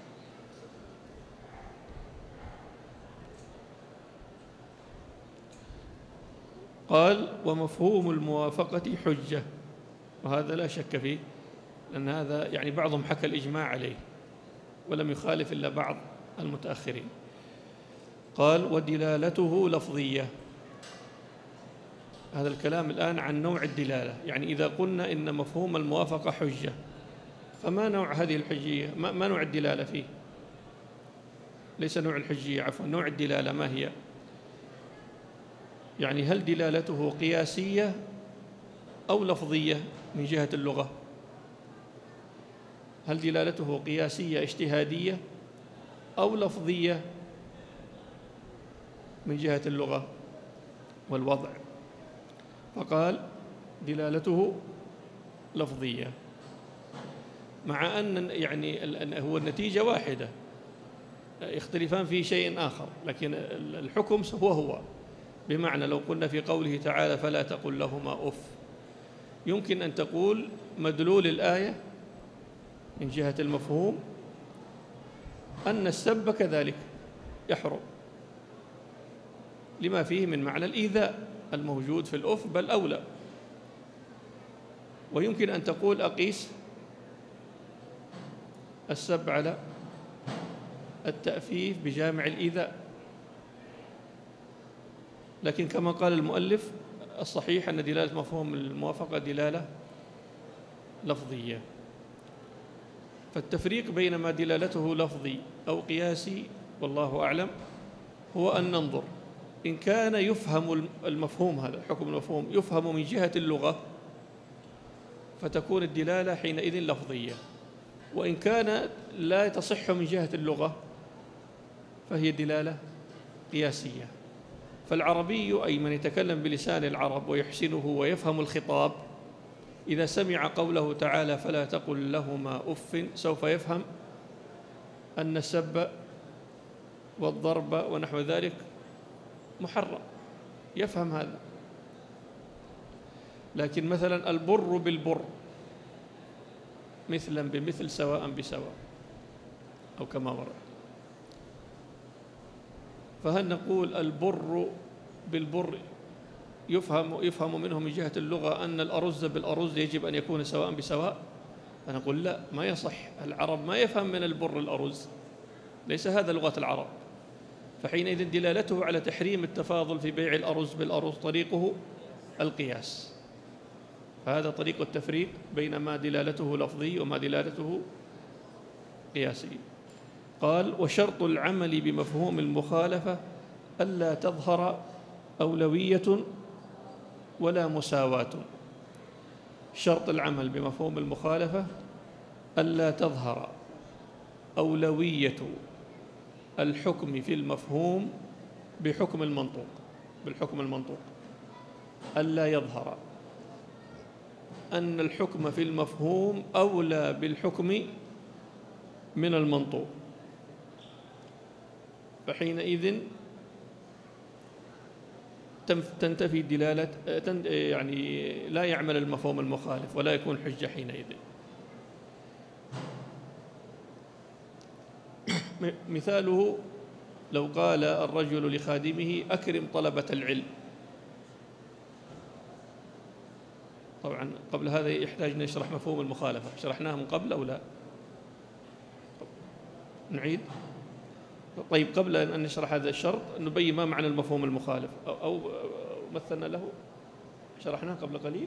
[SPEAKER 2] قال ومفهوم الموافقة حجة، وهذا لا شك فيه، لأن هذا يعني بعضهم حكى الإجماع عليه ولم يخالف إلا بعض المتأخرين. قال ودلالته لفظية. هذا الكلام الآن عن نوع الدلالة، يعني إذا قلنا إن مفهوم الموافقة حجة، فما نوع هذه الحجية؟ ما نوع الدلالة فيه؟ ليس نوع الحجية عفوا، نوع الدلالة ما هي؟ يعني هل دلالته قياسية أو لفظية من جهة اللغة؟ هل دلالته قياسية اجتهادية أو لفظية من جهة اللغة والوضع؟ فقال دلالته لفظية، مع أن يعني هو النتيجة واحدة، يختلفان في شيء آخر، لكن الحكم هو بمعنى لو قلنا في قوله تعالى فلا تقل لهما أف، يمكن أن تقول مدلول الآية من جهة المفهوم أن السب كذلك يحرم لما فيه من معنى الإيذاء الموجود في الأف بل أولى. ويمكن أن تقول أقيس السب على التأفيف بجامع الإيذاء، لكن كما قال المؤلف الصحيح أن دلالة مفهوم الموافقة دلالة لفظية. فالتفريق بين ما دلالته لفظي أو قياسي والله أعلم هو أن ننظر إن كان يفهم المفهوم، هذا حكم المفهوم يفهم من جهة اللغة فتكون الدلالة حينئذ لفظية، وإن كان لا تصح من جهة اللغة فهي دلالة قياسية. فالعربي أي من يتكلم بلسان العرب ويحسنه ويفهم الخطاب إذا سمع قوله تعالى فلا تقل لهما أف سوف يفهم أن السب والضرب ونحو ذلك محرم، يفهم هذا. لكن مثلا البر بالبر مثلا بمثل سواء بسواء أو كما ورد، فهل نقول البر بالبر يفهم منه من جهة اللغة أن الأرز بالأرز يجب أن يكون سواء بسواء؟ فنقول لا، ما يصح، العرب ما يفهم من البر الأرز، ليس هذا لغة العرب. فحينئذ دلالته على تحريم التفاضل في بيع الأرز بالأرز طريقه القياس، فهذا طريق التفريق بين ما دلالته لفظي وما دلالته قياسي. قال وشرط العمل بمفهوم المخالفة ألا تظهر أولوية ولا مساواة. شرط العمل بمفهوم المخالفة ألا تظهر أولوية الحكم في المفهوم بالحكم المنطوق، ألا يظهر أن الحكم في المفهوم أولى بالحكم من المنطوق، فحينئذ تنتفي دلالة، يعني لا يعمل المفهوم المخالف ولا يكون حجة حينئذ. مثاله لو قال الرجل لخادمه أكرم طلبة العلم، طبعا قبل هذا يحتاج نشرح مفهوم المخالفة، شرحناه من قبل أو لا؟ نعيد؟ طيب قبل أن نشرح هذا الشرط نبين ما معنى المفهوم المخالف، أو مثلنا له، شرحناه قبل قليل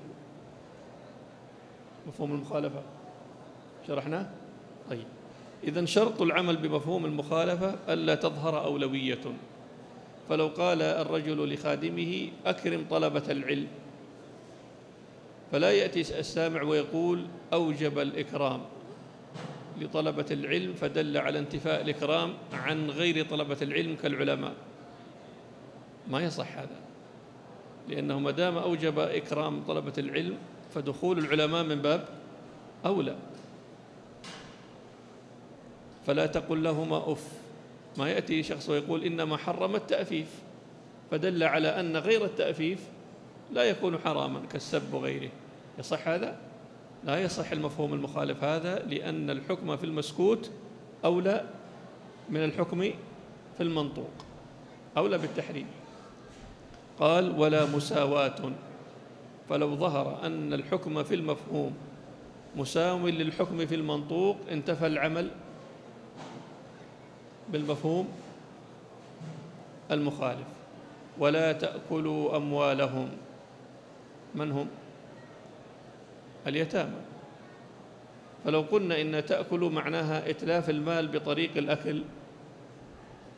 [SPEAKER 2] مفهوم المخالفة، شرحناه. طيب إذن شرط العمل بمفهوم المخالفة ألا تظهر أولوية، فلو قال الرجل لخادمه أكرم طلبة العلم، فلا يأتي السامع ويقول أوجب الإكرام لطلبة العلم فدل على انتفاء الإكرام عن غير طلبة العلم كالعلماء، ما يصح هذا، لأنه ما دام أوجب إكرام طلبة العلم فدخول العلماء من باب أولى. فلا تقل لهما أف، ما يأتي شخص ويقول إنما حرم التأفيف فدل على أن غير التأفيف لا يكون حراما كالسب وغيره، يصح هذا؟ لا يصح المفهوم المخالف هذا، لأن الحكم في المسكوت أولى من الحكم في المنطوق، أولى بالتحريم. قال ولا مساواة، فلو ظهر أن الحكم في المفهوم مساو للحكم في المنطوق انتفى العمل بالمفهوم المخالف. ولا تأكلوا أموالهم، من هم؟ اليتامى. فلو قلنا إن تأكل معناها إتلاف المال بطريق الأكل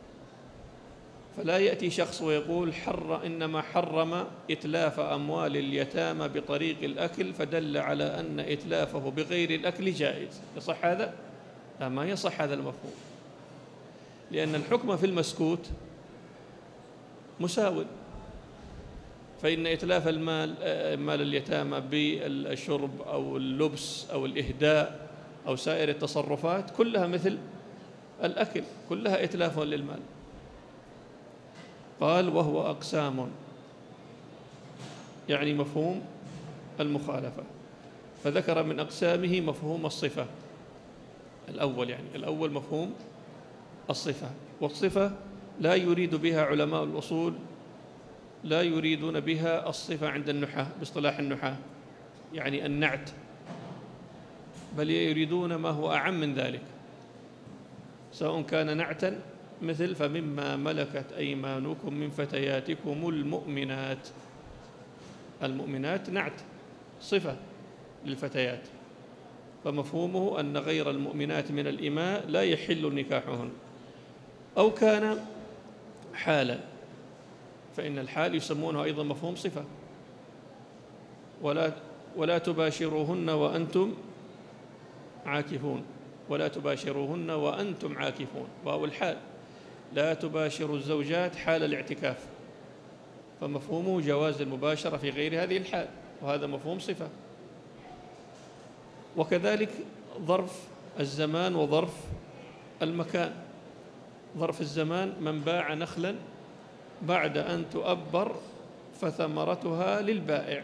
[SPEAKER 2] فلا يأتي شخص ويقول إنما حرم إتلاف أموال اليتامى بطريق الأكل فدل على أن إتلافه بغير الأكل جائز. يصح هذا؟ لا، ما يصح هذا المفهوم، لأن الحكم في المسكوت مساو، فإن إتلاف مال اليتامى بالشرب أو اللبس أو الإهداء أو سائر التصرفات كلها مثل الأكل، كلها إتلاف للمال. قال وهو أقسام، يعني مفهوم المخالفة، فذكر من أقسامه مفهوم الصفة الأول، يعني الأول مفهوم الصفة، والصفة لا يريد بها علماء الأصول، لا يريدون بها الصفة عند النحاة باصطلاح النحاة، يعني النعت، بل يريدون ما هو أعم من ذلك، سواء كان نعتا مثل فمما ملكت أيمانكم من فتياتكم المؤمنات. المؤمنات نعت صفة للفتيات، فمفهومه أن غير المؤمنات من الإماء لا يحل نكاحهن، أو كان حالا، فإن الحال يسمونه أيضا مفهوم صفة. ولا تباشروهن وأنتم عاكفون، ولا تباشروهن وأنتم عاكفون، واو الحال، لا تباشروا الزوجات حال الاعتكاف، فمفهومه جواز المباشرة في غير هذه الحال، وهذا مفهوم صفة. وكذلك ظرف الزمان وظرف المكان. ظرف الزمان من باع نخلا بعد أن تؤبر فثمرتها للبائع،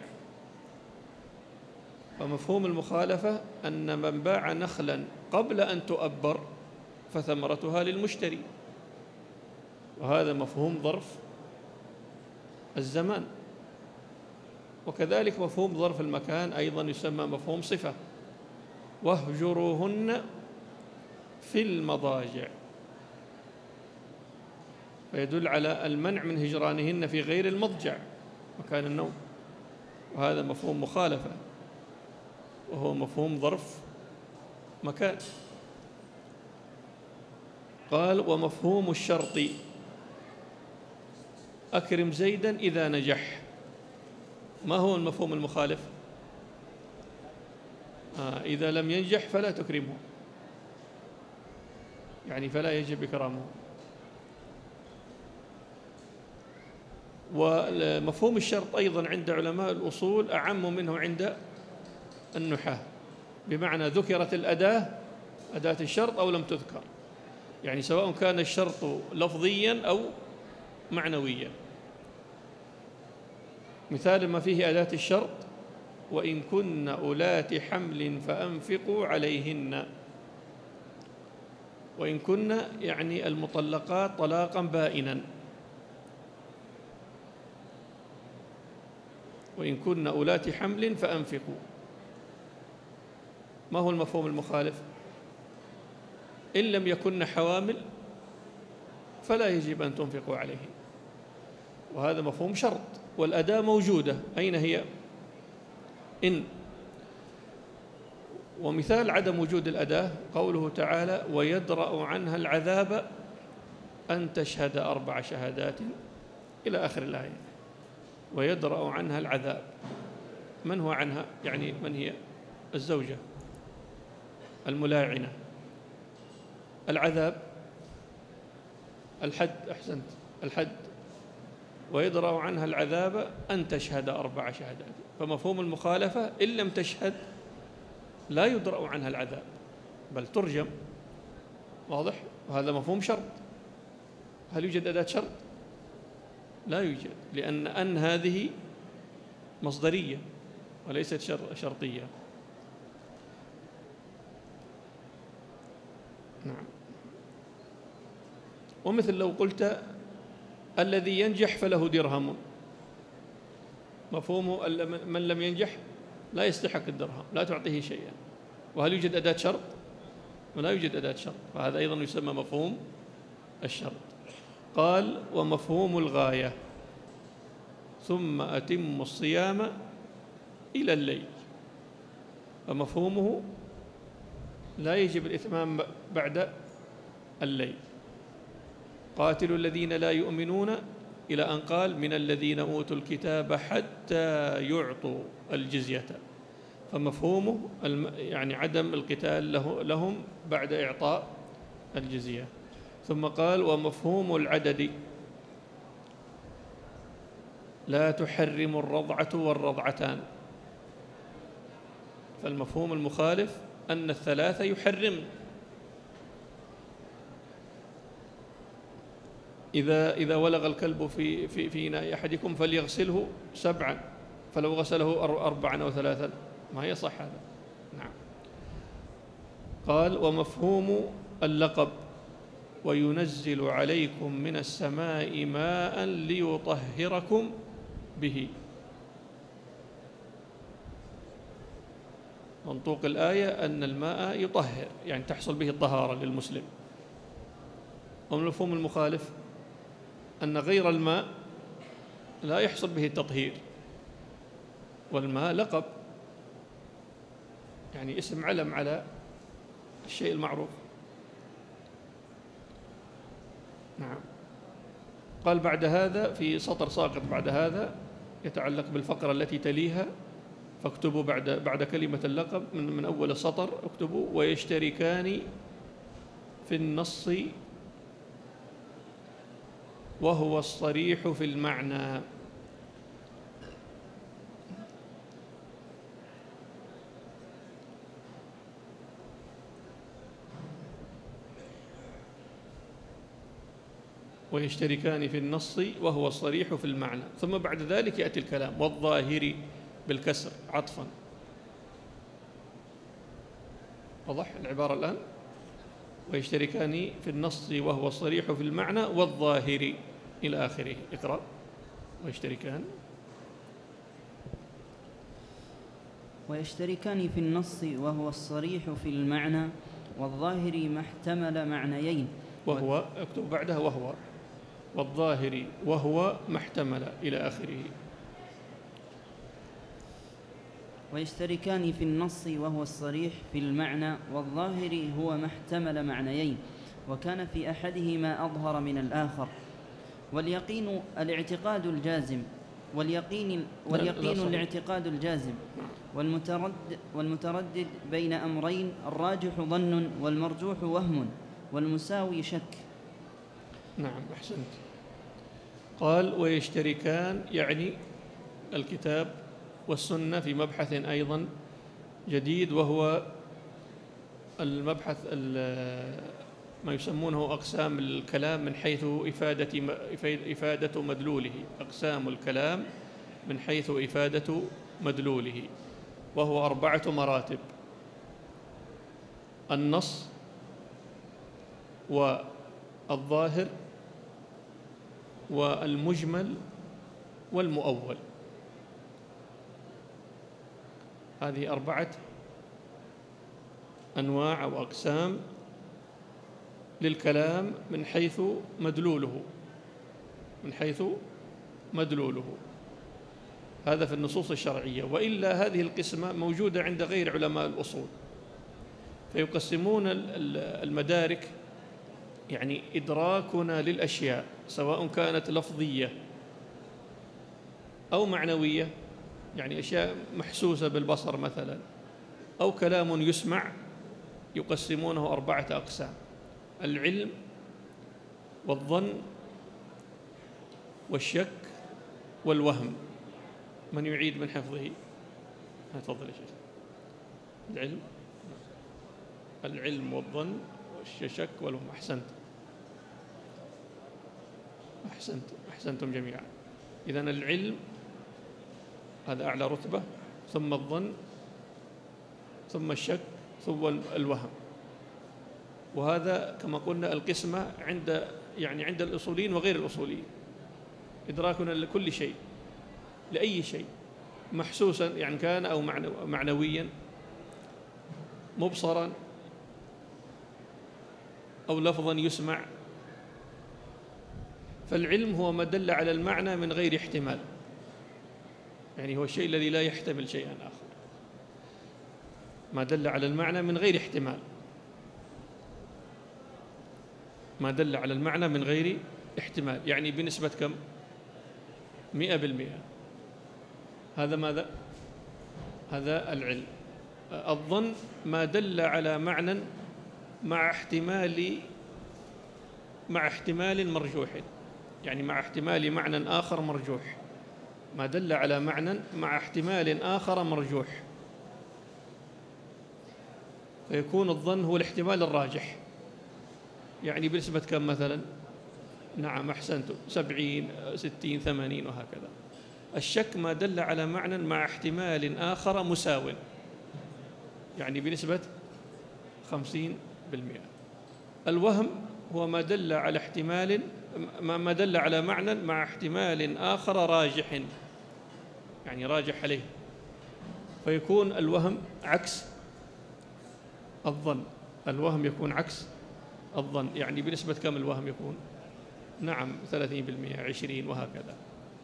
[SPEAKER 2] فمفهوم المخالفة أن من باع نخلا قبل أن تؤبر فثمرتها للمشتري، وهذا مفهوم ظرف الزمان. وكذلك مفهوم ظرف المكان أيضا يسمى مفهوم صفة، واهجروهن في المضاجع، فيدل على المنع من هجرانهن في غير المضجع مكان النوم، وهذا مفهوم مخالفة، وهو مفهوم ظرف مكان. قال ومفهوم الشرط أكرم زيدا إذا نجح. ما هو المفهوم المخالف؟ إذا لم ينجح فلا تكرمه، يعني فلا يجب إكرامه. ومفهوم الشرط أيضا عند علماء الأصول أعم منه عند النحاة، بمعنى ذكرت الأداة، أداة الشرط، أو لم تذكر، يعني سواء كان الشرط لفظيا أو معنويا. مثال ما فيه أداة الشرط وإن كن أولات حمل فأنفقوا عليهن، وإن كن يعني المطلقات طلاقا بائنا، وإن كن أولات حمل فأنفقوا. ما هو المفهوم المخالف؟ إن لم يكن حوامل فلا يجب أن تنفقوا عليهن، وهذا مفهوم شرط، والأداة موجودة، أين هي؟ إن. ومثال عدم وجود الأداة قوله تعالى ويدرأ عنها العذاب أن تشهد 4 شهادات إلى آخر الآية. ويدرأ عنها العذاب، من هو عنها؟ يعني من هي؟ الزوجة الملاعنة. العذاب الحد، أحسنت، الحد. ويدرأ عنها العذاب أن تشهد 4 شهادات، فمفهوم المخالفة إن لم تشهد لا يدرأ عنها العذاب بل ترجم، واضح؟ وهذا مفهوم شرط. هل يوجد أداة شرط؟ لا يوجد، لأن أن هذه مصدرية وليست شرطية. نعم. ومثل لو قلت الذي ينجح فله درهم، مفهومه من لم ينجح لا يستحق الدرهم، لا تعطيه شيئا. وهل يوجد أداة شرط؟ ولا يوجد أداة شرط، فهذا أيضا يسمى مفهوم الشرط. قال ومفهوم الغاية ثم أتم الصيام إلى الليل، فمفهومه لا يجب الإتمام بعد الليل. قاتلوا الذين لا يؤمنون إلى أن قال من الذين أوتوا الكتاب حتى يعطوا الجزية، فمفهومه يعني عدم القتال لهم بعد إعطاء الجزية. ثم قال ومفهوم العدد لا تحرم الرضعة والرضعتان، فالمفهوم المخالف أن الثلاثة يحرم. إذا ولغ الكلب في إناء أحدكم فليغسله 7، فلو غسله 4 أو 3 ما يصح هذا. نعم. قال ومفهوم اللقب وينزل عليكم من السماء ماء ليطهركم به، منطوق الآية أن الماء يطهر، يعني تحصل به الطهارة للمسلم. والمفهوم المخالف أن غير الماء لا يحصل به التطهير، والماء لقب، يعني اسم علم على الشيء المعروف. نعم. قال بعد هذا في سطر ساقط بعد هذا يتعلق بالفقرة التي تليها، فاكتبوا بعد كلمة اللقب من أول السطر اكتبوا ويشتركان في النص وهو الصريح في المعنى. ويشتركان في النص وهو الصريح في المعنى. ثم بعد ذلك يأتي الكلام والظاهر بالكسر عطفا. وضح العبارة الآن؟ ويشتركان في النص وهو الصريح في المعنى والظاهر إلى آخره. اقرأ.
[SPEAKER 3] ويشتركان في النص وهو الصريح في المعنى والظاهر ما احتمل معنيين.
[SPEAKER 2] وهو اكتب بعدها وهو والظاهر وهو ما احتمل إلى آخره.
[SPEAKER 3] ويشتركان في النص وهو الصريح في المعنى والظاهر هو ما احتمل معنيين، وكان في أحدهما أظهر من الآخر. واليقين الاعتقاد الجازم الاعتقاد الجازم والمتردد بين أمرين، الراجح ظن والمرجوح وهم والمساوي شك.
[SPEAKER 2] نعم أحسنت. قال ويشتركان يعني الكتاب والسنة في مبحث أيضا جديد، وهو المبحث ما يسمونه أقسام الكلام من حيث إفادة مدلوله، أقسام الكلام من حيث إفادة مدلوله، وهو 4 مراتب: النص والظاهر والمجمل والمؤول. هذه 4 أنواع أو أقسام للكلام من حيث مدلوله. هذا في النصوص الشرعية. وإلا هذه القسمة موجودة عند غير علماء الأصول، فيقسمون المدارك، يعني إدراكنا للأشياء سواء كانت لفظية أو معنوية، يعني أشياء محسوسة بالبصر مثلا، أو كلام يسمع، يقسمونه 4 أقسام: العلم والظن والشك والوهم. من يعيد من حفظه؟ تفضل يا شيخ. العلم والظن والشك والوهم. أحسنتم جميعا. إذن العلم هذا أعلى رتبة، ثم الظن، ثم الشك، ثم الوهم. وهذا كما قلنا القسمة عند الأصوليين وغير الأصوليين. إدراكنا لكل شيء، لأي شيء محسوسا يعني كان أو معنويا، مبصرا أو لفظا يسمع. فالعلم هو ما دل على المعنى من غير احتمال، يعني هو الشيء الذي لا يحتمل شيئا آخر، ما دل على المعنى من غير احتمال. ما دل على المعنى من غير احتمال، يعني بنسبة كم؟ 100%. هذا ماذا؟ هذا العلم. الظن ما دل على معنى مع احتمال مرجوح، يعني مع احتمال معنى آخر مرجوح، ما دل على معنى مع احتمال آخر مرجوح، فيكون الظن هو الاحتمال الراجح. يعني بنسبة كم مثلا؟ نعم أحسنتم، 70 60 80 وهكذا. الشك ما دل على معنى مع احتمال آخر مساو، يعني بنسبة 50%. الوهم هو ما دل على ما دل على معنى مع احتمال آخر راجح، يعني راجح عليه، فيكون الوهم عكس الظن. الوهم يكون عكس الظن، يعني بنسبة كم الوهم يكون؟ نعم 30%، 20 وهكذا.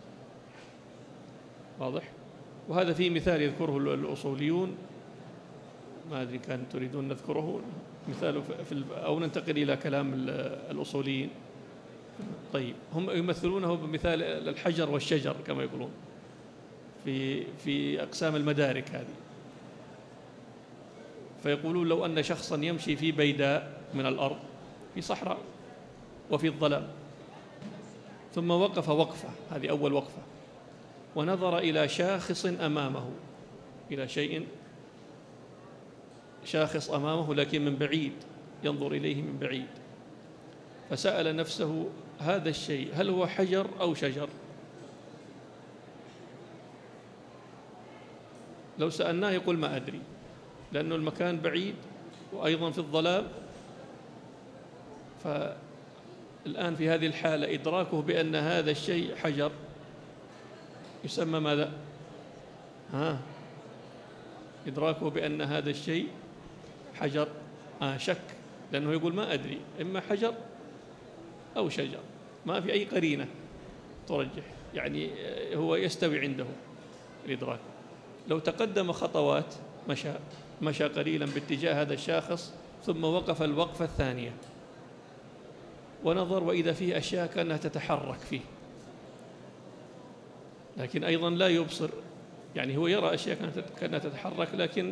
[SPEAKER 2] واضح؟ وهذا في مثال يذكره الأصوليون، ما أدري كان تريدون نذكره مثاله أو ننتقل إلى كلام الأصوليين. طيب، هم يمثلونه بمثال الحجر والشجر كما يقولون في أقسام المدارك هذه. فيقولون لو أن شخصا يمشي في بيداء من الأرض في صحراء وفي الظلام، ثم وقف وقفة، هذه أول وقفة، ونظر إلى شاخص أمامه، إلى شيء شاخص أمامه لكن من بعيد، ينظر إليه من بعيد، فسأل نفسه هذا الشيء هل هو حجر أو شجر؟ لو سألناه يقول ما أدري، لأنه المكان بعيد وأيضا في الظلام. فالآن في هذه الحالة إدراكه بأن هذا الشيء حجر يسمى ماذا؟ إدراكه بأن هذا الشيء حجر شك، لأنه يقول ما أدري، إما حجر أو شجر، ما في أي قرينة ترجح، يعني هو يستوي عنده الإدراك. لو تقدم خطوات، مشى قليلا باتجاه هذا الشاخص، ثم وقف الوقفة الثانية ونظر وإذا فيه أشياء كأنها تتحرك فيه، لكن أيضا لا يبصر، يعني هو يرى أشياء كأنها تتحرك، لكن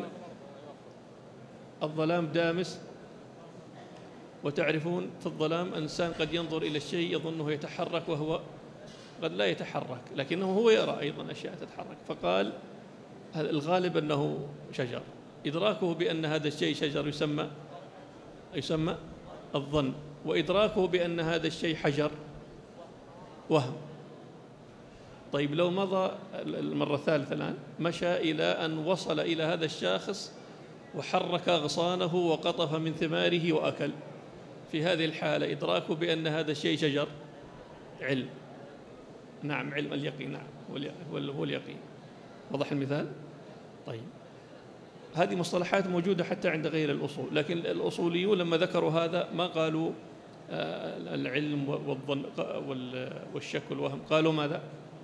[SPEAKER 2] الظلام دامس، وتعرفون في الظلام الإنسان قد ينظر إلى الشيء يظنه يتحرك وهو قد لا يتحرك، لكنه هو يرى أيضا أشياء تتحرك. فقال الغالب أنه شجر. إدراكه بأن هذا الشيء شجر يسمى الظن، وإدراكه بأن هذا الشيء حجر وهم. طيب، لو مضى المرة الثالثة الآن، مشى إلى أن وصل إلى هذا الشاخص وحرك أغصانه وقطف من ثماره وأكل، في هذه الحالة إدراكه بأن هذا الشيء شجر علم. نعم، علم اليقين، نعم هو اليقين. وضح المثال؟ طيب، هذه مصطلحات موجودة حتى عند غير الأصول، لكن الأصوليون لما ذكروا هذا ما قالوا العلم والظن والشك والوهم، قالوا ماذا؟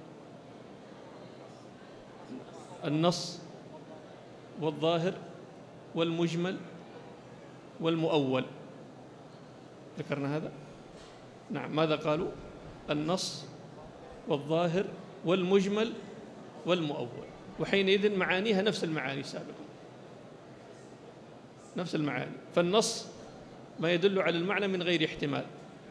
[SPEAKER 2] النص والظاهر والمجمل والمؤول. ذكرنا هذا؟ نعم، ماذا قالوا؟ النص والظاهر والمجمل والمؤول، وحينئذ معانيها نفس المعاني السابقة، نفس المعاني. فالنص ما يدل على المعنى من غير احتمال،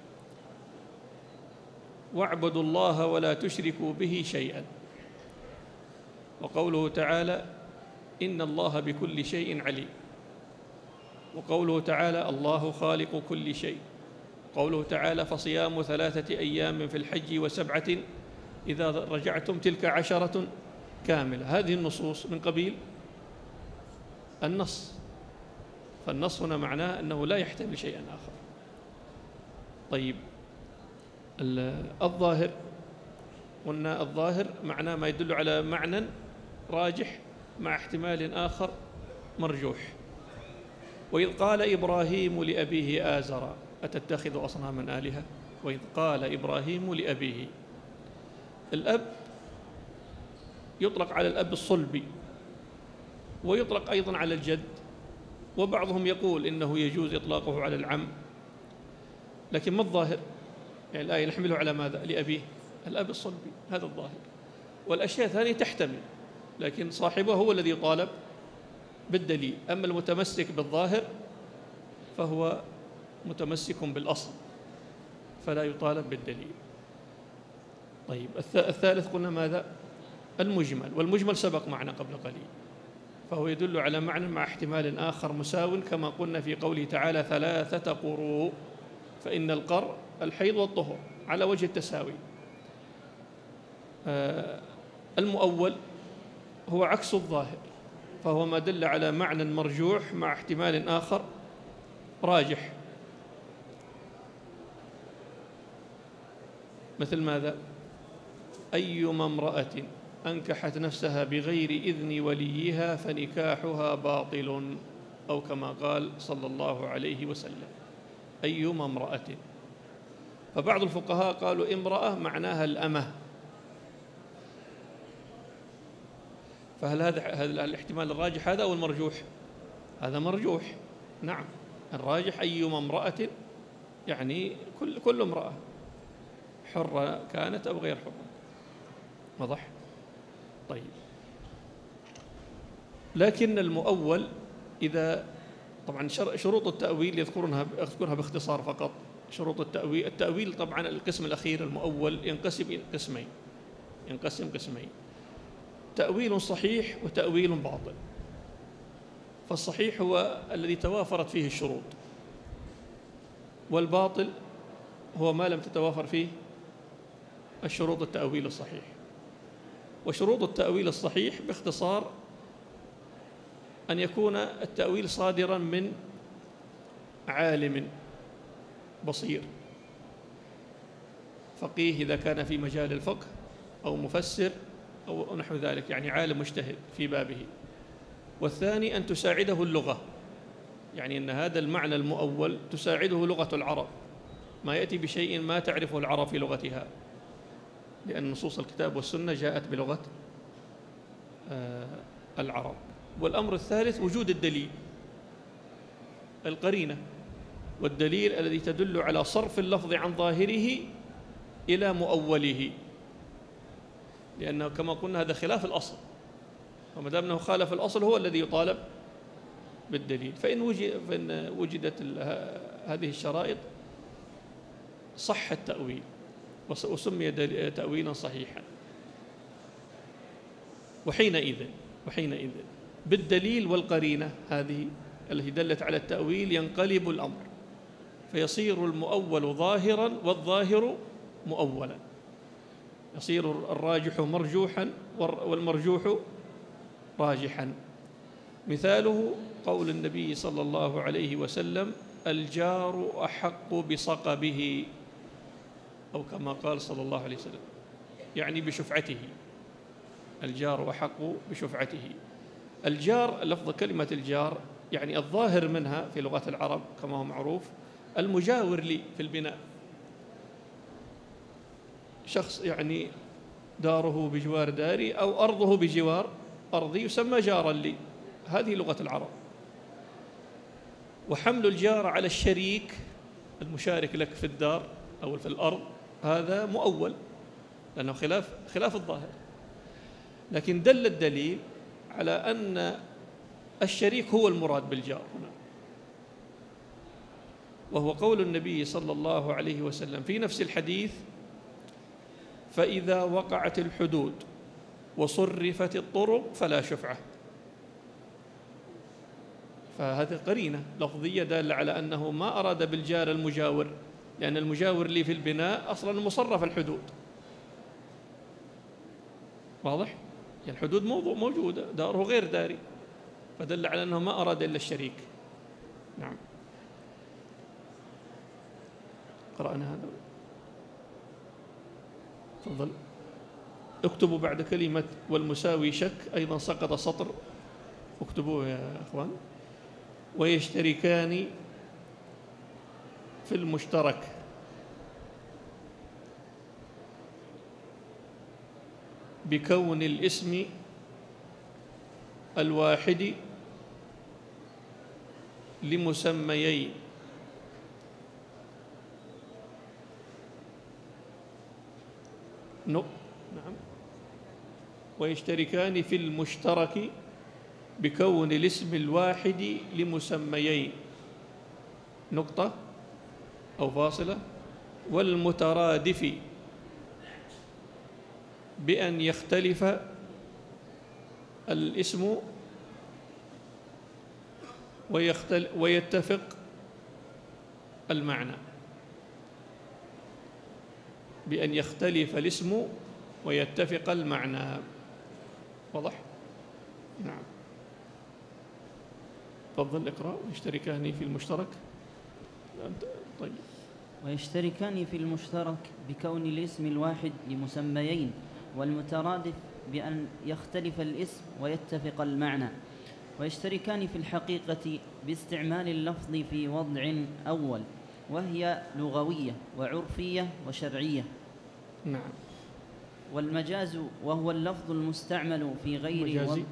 [SPEAKER 2] واعبدوا الله ولا تشركوا به شيئا. وقوله تعالى إن الله بكل شيء عليم. وقوله تعالى الله خالق كل شيء. قوله تعالى فصيام 3 أيام في الحج و7 إذا رجعتم تلك 10 كاملة. هذه النصوص من قبيل النص، فالنص هنا معناه أنه لا يحتمل شيئا آخر. طيب، الظاهر، قلنا الظاهر معناه ما يدل على معنى راجح مع احتمال آخر مرجوح. وإذ قال إبراهيم لأبيه آزر أتتخذ أصناما آلهة. وإذ قال إبراهيم لأبيه، الأب يطلق على الأب الصلبي، ويطلق أيضا على الجد، وبعضهم يقول إنه يجوز إطلاقه على العم. لكن ما الظاهر؟ يعني الآية نحمله على ماذا؟ لأبيه، الأب الصلبي، هذا الظاهر. والأشياء الثانية تحتمل، لكن صاحبه هو الذي يطالب بالدليل. أما المتمسك بالظاهر فهو متمسك بالأصل فلا يطالب بالدليل. طيب الثالث قلنا ماذا؟ المجمل، والمجمل سبق معنا قبل قليل، فهو يدل على معنى مع احتمال آخر مساو، كما قلنا في قوله تعالى 3 قروء، فإن القر الحيض والطهر على وجه التساوي. المؤول هو عكس الظاهر، فهو ما دل على معنى مرجوح مع احتمال آخر راجح. مثل ماذا؟ أيما امرأة أنكحت نفسها بغير إذن وليها فنكاحها باطل، أو كما قال صلى الله عليه وسلم أيما امرأة. فبعض الفقهاء قالوا امرأة معناها الأمة، فهل هذا الاحتمال الراجح هذا أو المرجوح؟ هذا مرجوح، نعم. الراجح أيما امرأة يعني كل امرأة، حرة كانت أو غير حرة. واضح؟ طيب، لكن المؤول إذا طبعا شروط التأويل يذكرها باختصار فقط. شروط التأويل طبعا القسم الأخير المؤول ينقسم قسمين، تأويل صحيح وتأويل باطل. فالصحيح هو الذي توافرت فيه الشروط، والباطل هو ما لم تتوافر فيه الشروط التأويل الصحيح. وشروط التأويل الصحيح باختصار أن يكون التأويل صادراً من عالم بصير، فقيه إذا كان في مجال الفقه، أو مفسر أو نحو ذلك، يعني عالم مجتهد في بابه. والثاني أن تساعده اللغة، يعني أن هذا المعنى المؤول تساعده لغة العرب، ما يأتي بشيء ما تعرفه العرب في لغتها، لأن نصوص الكتاب والسنة جاءت بلغة العرب. والأمر الثالث وجود الدليل، القرينة والدليل الذي تدل على صرف اللفظ عن ظاهره إلى مؤوله، لأنه كما قلنا هذا خلاف الأصل، وما دام أنه خالف الأصل هو الذي يطالب بالدليل. فإن وجدت هذه الشرائط صح التأويل وسمي تأويلا صحيحا. وحينئذ بالدليل والقرينة هذه التي دلت على التأويل ينقلب الأمر، فيصير المؤول ظاهرا والظاهر مؤولا، يصير الراجح مرجوحا والمرجوح راجحا. مثاله قول النبي صلى الله عليه وسلم الجار أحق بصقبه، أو كما قال صلى الله عليه وسلم يعني بشفعته، الجار أحق بشفعته. الجار، لفظ كلمة الجار يعني الظاهر منها في لغة العرب كما هو معروف المجاور لي في البناء، شخص يعني داره بجوار داري أو أرضه بجوار أرضي يسمى جارا لي، هذه لغة العرب. وحمل الجار على الشريك المشارك لك في الدار أو في الأرض هذا مؤول، لأنه خلاف الظاهر. لكن دل الدليل على أن الشريك هو المراد بالجار هنا، وهو قول النبي صلى الله عليه وسلم في نفس الحديث فإذا وقعت الحدود وصرفت الطرق فلا شفعة. فهذه قرينة لفظية دالة على أنه ما أراد بالجار المجاور، لأن المجاور لي في البناء أصلاً مصرف الحدود، واضح؟ يعني الحدود موجودة، داره غير داري، فدل على أنه ما أراد إلا الشريك. نعم. قرأنا هذا. تفضل. اكتبوا بعد كلمة والمساوي شك أيضا سقط سطر، اكتبوه يا أخوان. ويشتركان في المشترك بكون الاسم الواحد لمسميين نعم. ويشتركان في المشترك بكون الاسم الواحد لمسميين، نقطة أو فاصلة، والمترادف بأن يختلف الاسم ويتفق المعنى، بأن يختلف الاسم ويتفق المعنى. واضح؟ نعم. تفضل اقرأ. ويشتركان في المشترك. طيب.
[SPEAKER 3] ويشتركان في المشترك بكون الاسم الواحد لمسميين، والمترادف بأن يختلف الاسم ويتفق المعنى. ويشتركان في الحقيقة باستعمال اللفظ في وضع أول، وهي لغوية وعرفية وشرعية.
[SPEAKER 2] نعم.
[SPEAKER 3] والمجاز وهو اللفظ المستعمل في غير وضع.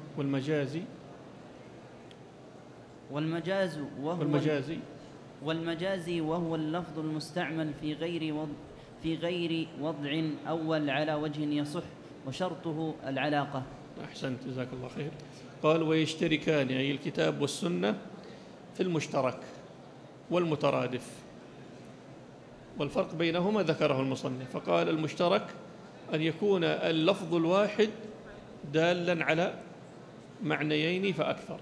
[SPEAKER 3] والمجازي وهو اللفظ المستعمل في غير وضع أول على وجه يصح، وشرطه العلاقة.
[SPEAKER 2] أحسنت، جزاك الله خير. قال ويشتركان، أي الكتاب والسنة، في المشترك والمترادف. والفرق بينهما ذكره المصنف، فقال المشترك أن يكون اللفظ الواحد دالاً على معنيين فأكثر،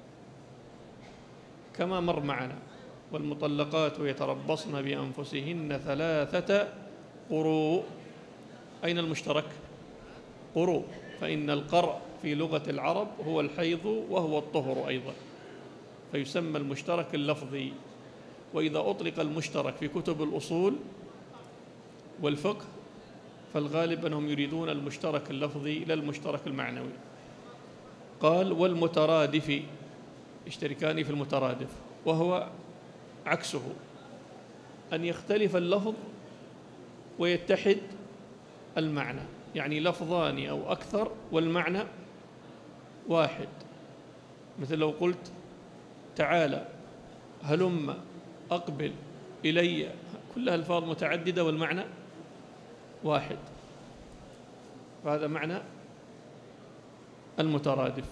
[SPEAKER 2] كما مر معنا: والمطلقات يتربصن بأنفسهن 3 قروء. أين المشترك؟ قروء. فإن القرء في لغة العرب هو الحيض وهو الطهر أيضا، فيسمى المشترك اللفظي. وإذا أطلق المشترك في كتب الأصول والفقه فالغالب أنهم يريدون المشترك اللفظي لا المشترك المعنوي. قال والمترادف، يشتركان في المترادف، وهو عكسه، أن يختلف اللفظ ويتحد المعنى، يعني لفظان أو أكثر والمعنى واحد. مثل لو قلت تعالى، هلم، أقبل، إلي، كلها ألفاظ متعددة والمعنى واحد، فهذا معنى المترادف.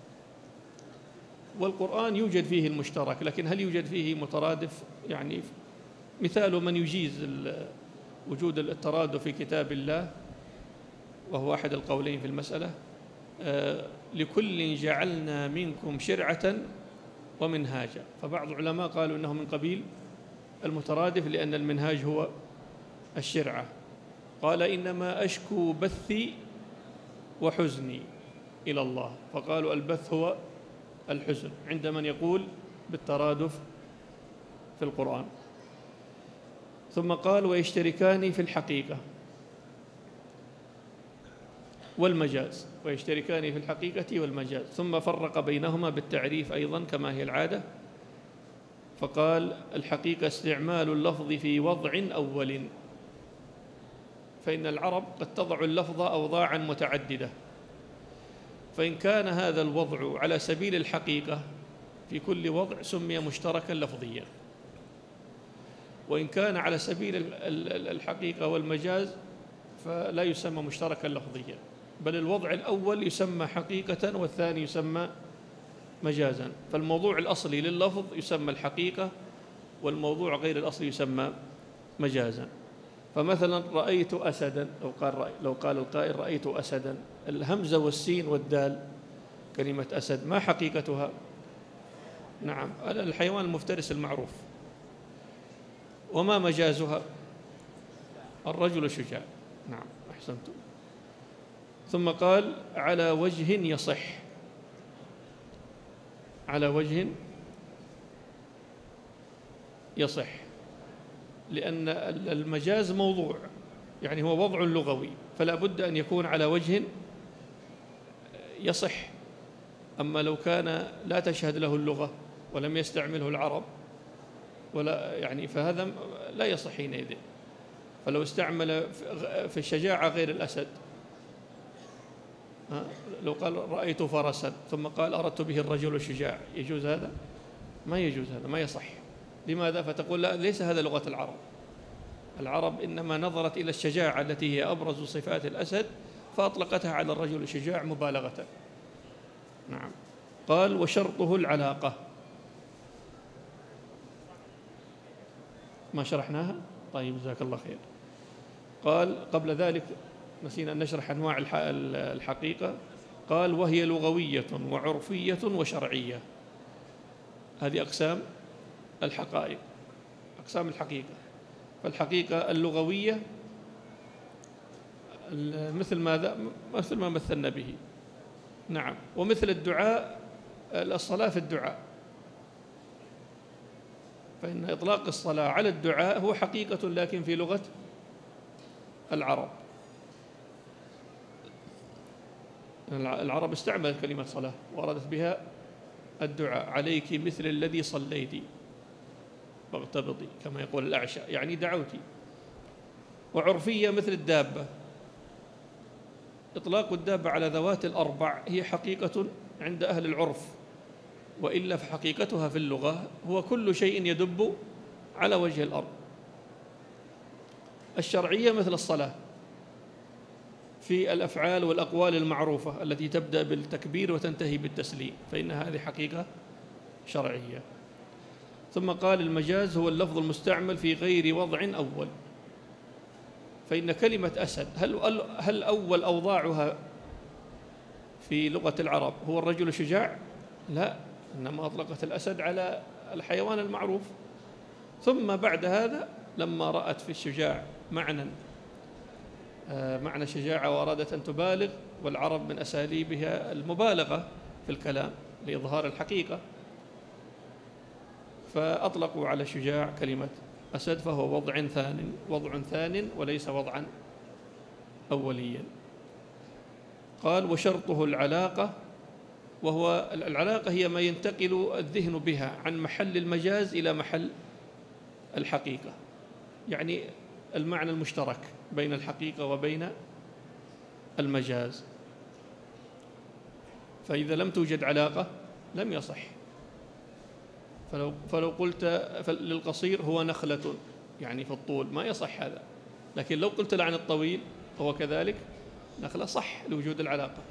[SPEAKER 2] والقرآن يوجد فيه المشترك، لكن هل يوجد فيه مترادف؟ يعني مثال من يجيز وجود الترادف في كتاب الله، وهو أحد القولين في المسألة: لكل جعلنا منكم شرعة ومنهاجا. فبعض العلماء قالوا إنه من قبيل المترادف، لأن المنهاج هو الشرعة. قال إنما أشكو بثي وحزني إلى الله، فقالوا البث هو الحزن عند من يقول بالترادف في القرآن. ثم قال ويشتركان في الحقيقة والمجاز، ويشتركان في الحقيقة والمجاز، ثم فرق بينهما بالتعريف أيضا كما هي العادة، فقال الحقيقة استعمال اللفظ في وضع أول، فإن العرب قد تضع اللفظ أوضاعا متعددة، فإن كان هذا الوضع على سبيل الحقيقة في كل وضع سمي مشتركا لفظيا، وإن كان على سبيل الحقيقة والمجاز فلا يسمى مشتركا لفظيا، بل الوضع الأول يسمى حقيقة والثاني يسمى مجازا. فالموضوع الأصلي لللفظ يسمى الحقيقة، والموضوع غير الأصلي يسمى مجازا. فمثلا رأيت أسدا، لو قال القائل رأيت أسدا، الهمزة والسين والدال كلمة أسد ما حقيقتها؟ نعم، الحيوان المفترس المعروف. وما مجازها؟ الرجل الشجاع. نعم، أحسنتم. ثم قال على وجه يصح، على وجه يصح، لأن المجاز موضوع، يعني هو وضع لغوي، فلا بد أن يكون على وجه يصح. أما لو كان لا تشهد له اللغة ولم يستعمله العرب ولا يعني فهذا لا يصح حينئذ. فلو استعمل في الشجاعة غير الأسد، لو قال رأيت فرسا ثم قال أردت به الرجل الشجاع، يجوز هذا؟ ما يجوز، هذا ما يصح. لماذا؟ فتقول لا، ليس هذا لغة العرب، العرب إنما نظرت إلى الشجاعة التي هي أبرز صفات الأسد فأطلقتها على الرجل الشجاع مبالغة. نعم. قال وشرطه العلاقة. ما شرحناها؟ طيب جزاك الله خير. قال قبل ذلك نسينا أن نشرح أنواع الحقيقة. قال وهي لغوية وعرفية وشرعية. هذه أقسام الحقائق، أقسام الحقيقة. فالحقيقة اللغوية مثل ماذا؟ مثل ما مثلنا به. نعم. ومثل الدعاء، الصلاة في الدعاء، فإن إطلاق الصلاة على الدعاء هو حقيقة لكن في لغة العرب. العرب استعملت كلمة صلاة وردت بها الدعاء. عليك مثل الذي صليتي فاغتبطي كما يقول الأعشى، يعني دعوتي. وعرفية مثل الدابة. إطلاق الدابة على ذوات الأربع هي حقيقة عند أهل العرف، وإلا فحقيقتها في اللغة هو كل شيء يدب على وجه الأرض. الشرعية مثل الصلاة في الأفعال والأقوال المعروفة التي تبدأ بالتكبير وتنتهي بالتسليم، فإن هذه حقيقة شرعية. ثم قال المجاز هو اللفظ المستعمل في غير وضع أول. فإن كلمة أسد هل أول أوضاعها في لغة العرب هو الرجل الشجاع؟ لا، إنما أطلقت الأسد على الحيوان المعروف. ثم بعد هذا لما رأت في الشجاع معنى شجاعة وأرادت أن تبالغ، والعرب من أساليبها المبالغة في الكلام لإظهار الحقيقة، فأطلقوا على شجاع كلمة أسد، فهو وضع ثان وليس وضعا أوليا. قال وشرطه العلاقة، وهو العلاقة هي ما ينتقل الذهن بها عن محل المجاز إلى محل الحقيقة، يعني المعنى المشترك بين الحقيقة وبين المجاز. فإذا لم توجد علاقة لم يصح. فلو قلت للقصير هو نخلة يعني في الطول ما يصح هذا، لكن لو قلت له عن الطويل هو كذلك نخلة صح لوجود العلاقة.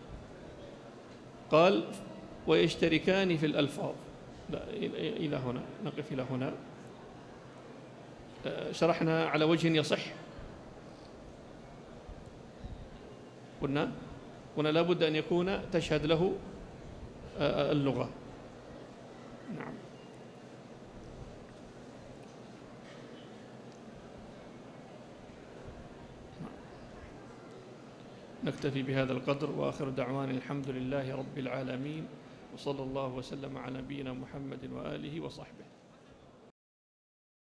[SPEAKER 2] قال ويشتركان في الألفاظ. إلى هنا نقف، إلى هنا شرحنا على وجه يصح. قلنا لا بد أن يكون تشهد له اللغة. نعم. نكتفي بهذا القدر، وآخر دعوانا الحمد لله رب العالمين، وصلى الله وسلم على نبينا محمد وآله وصحبه.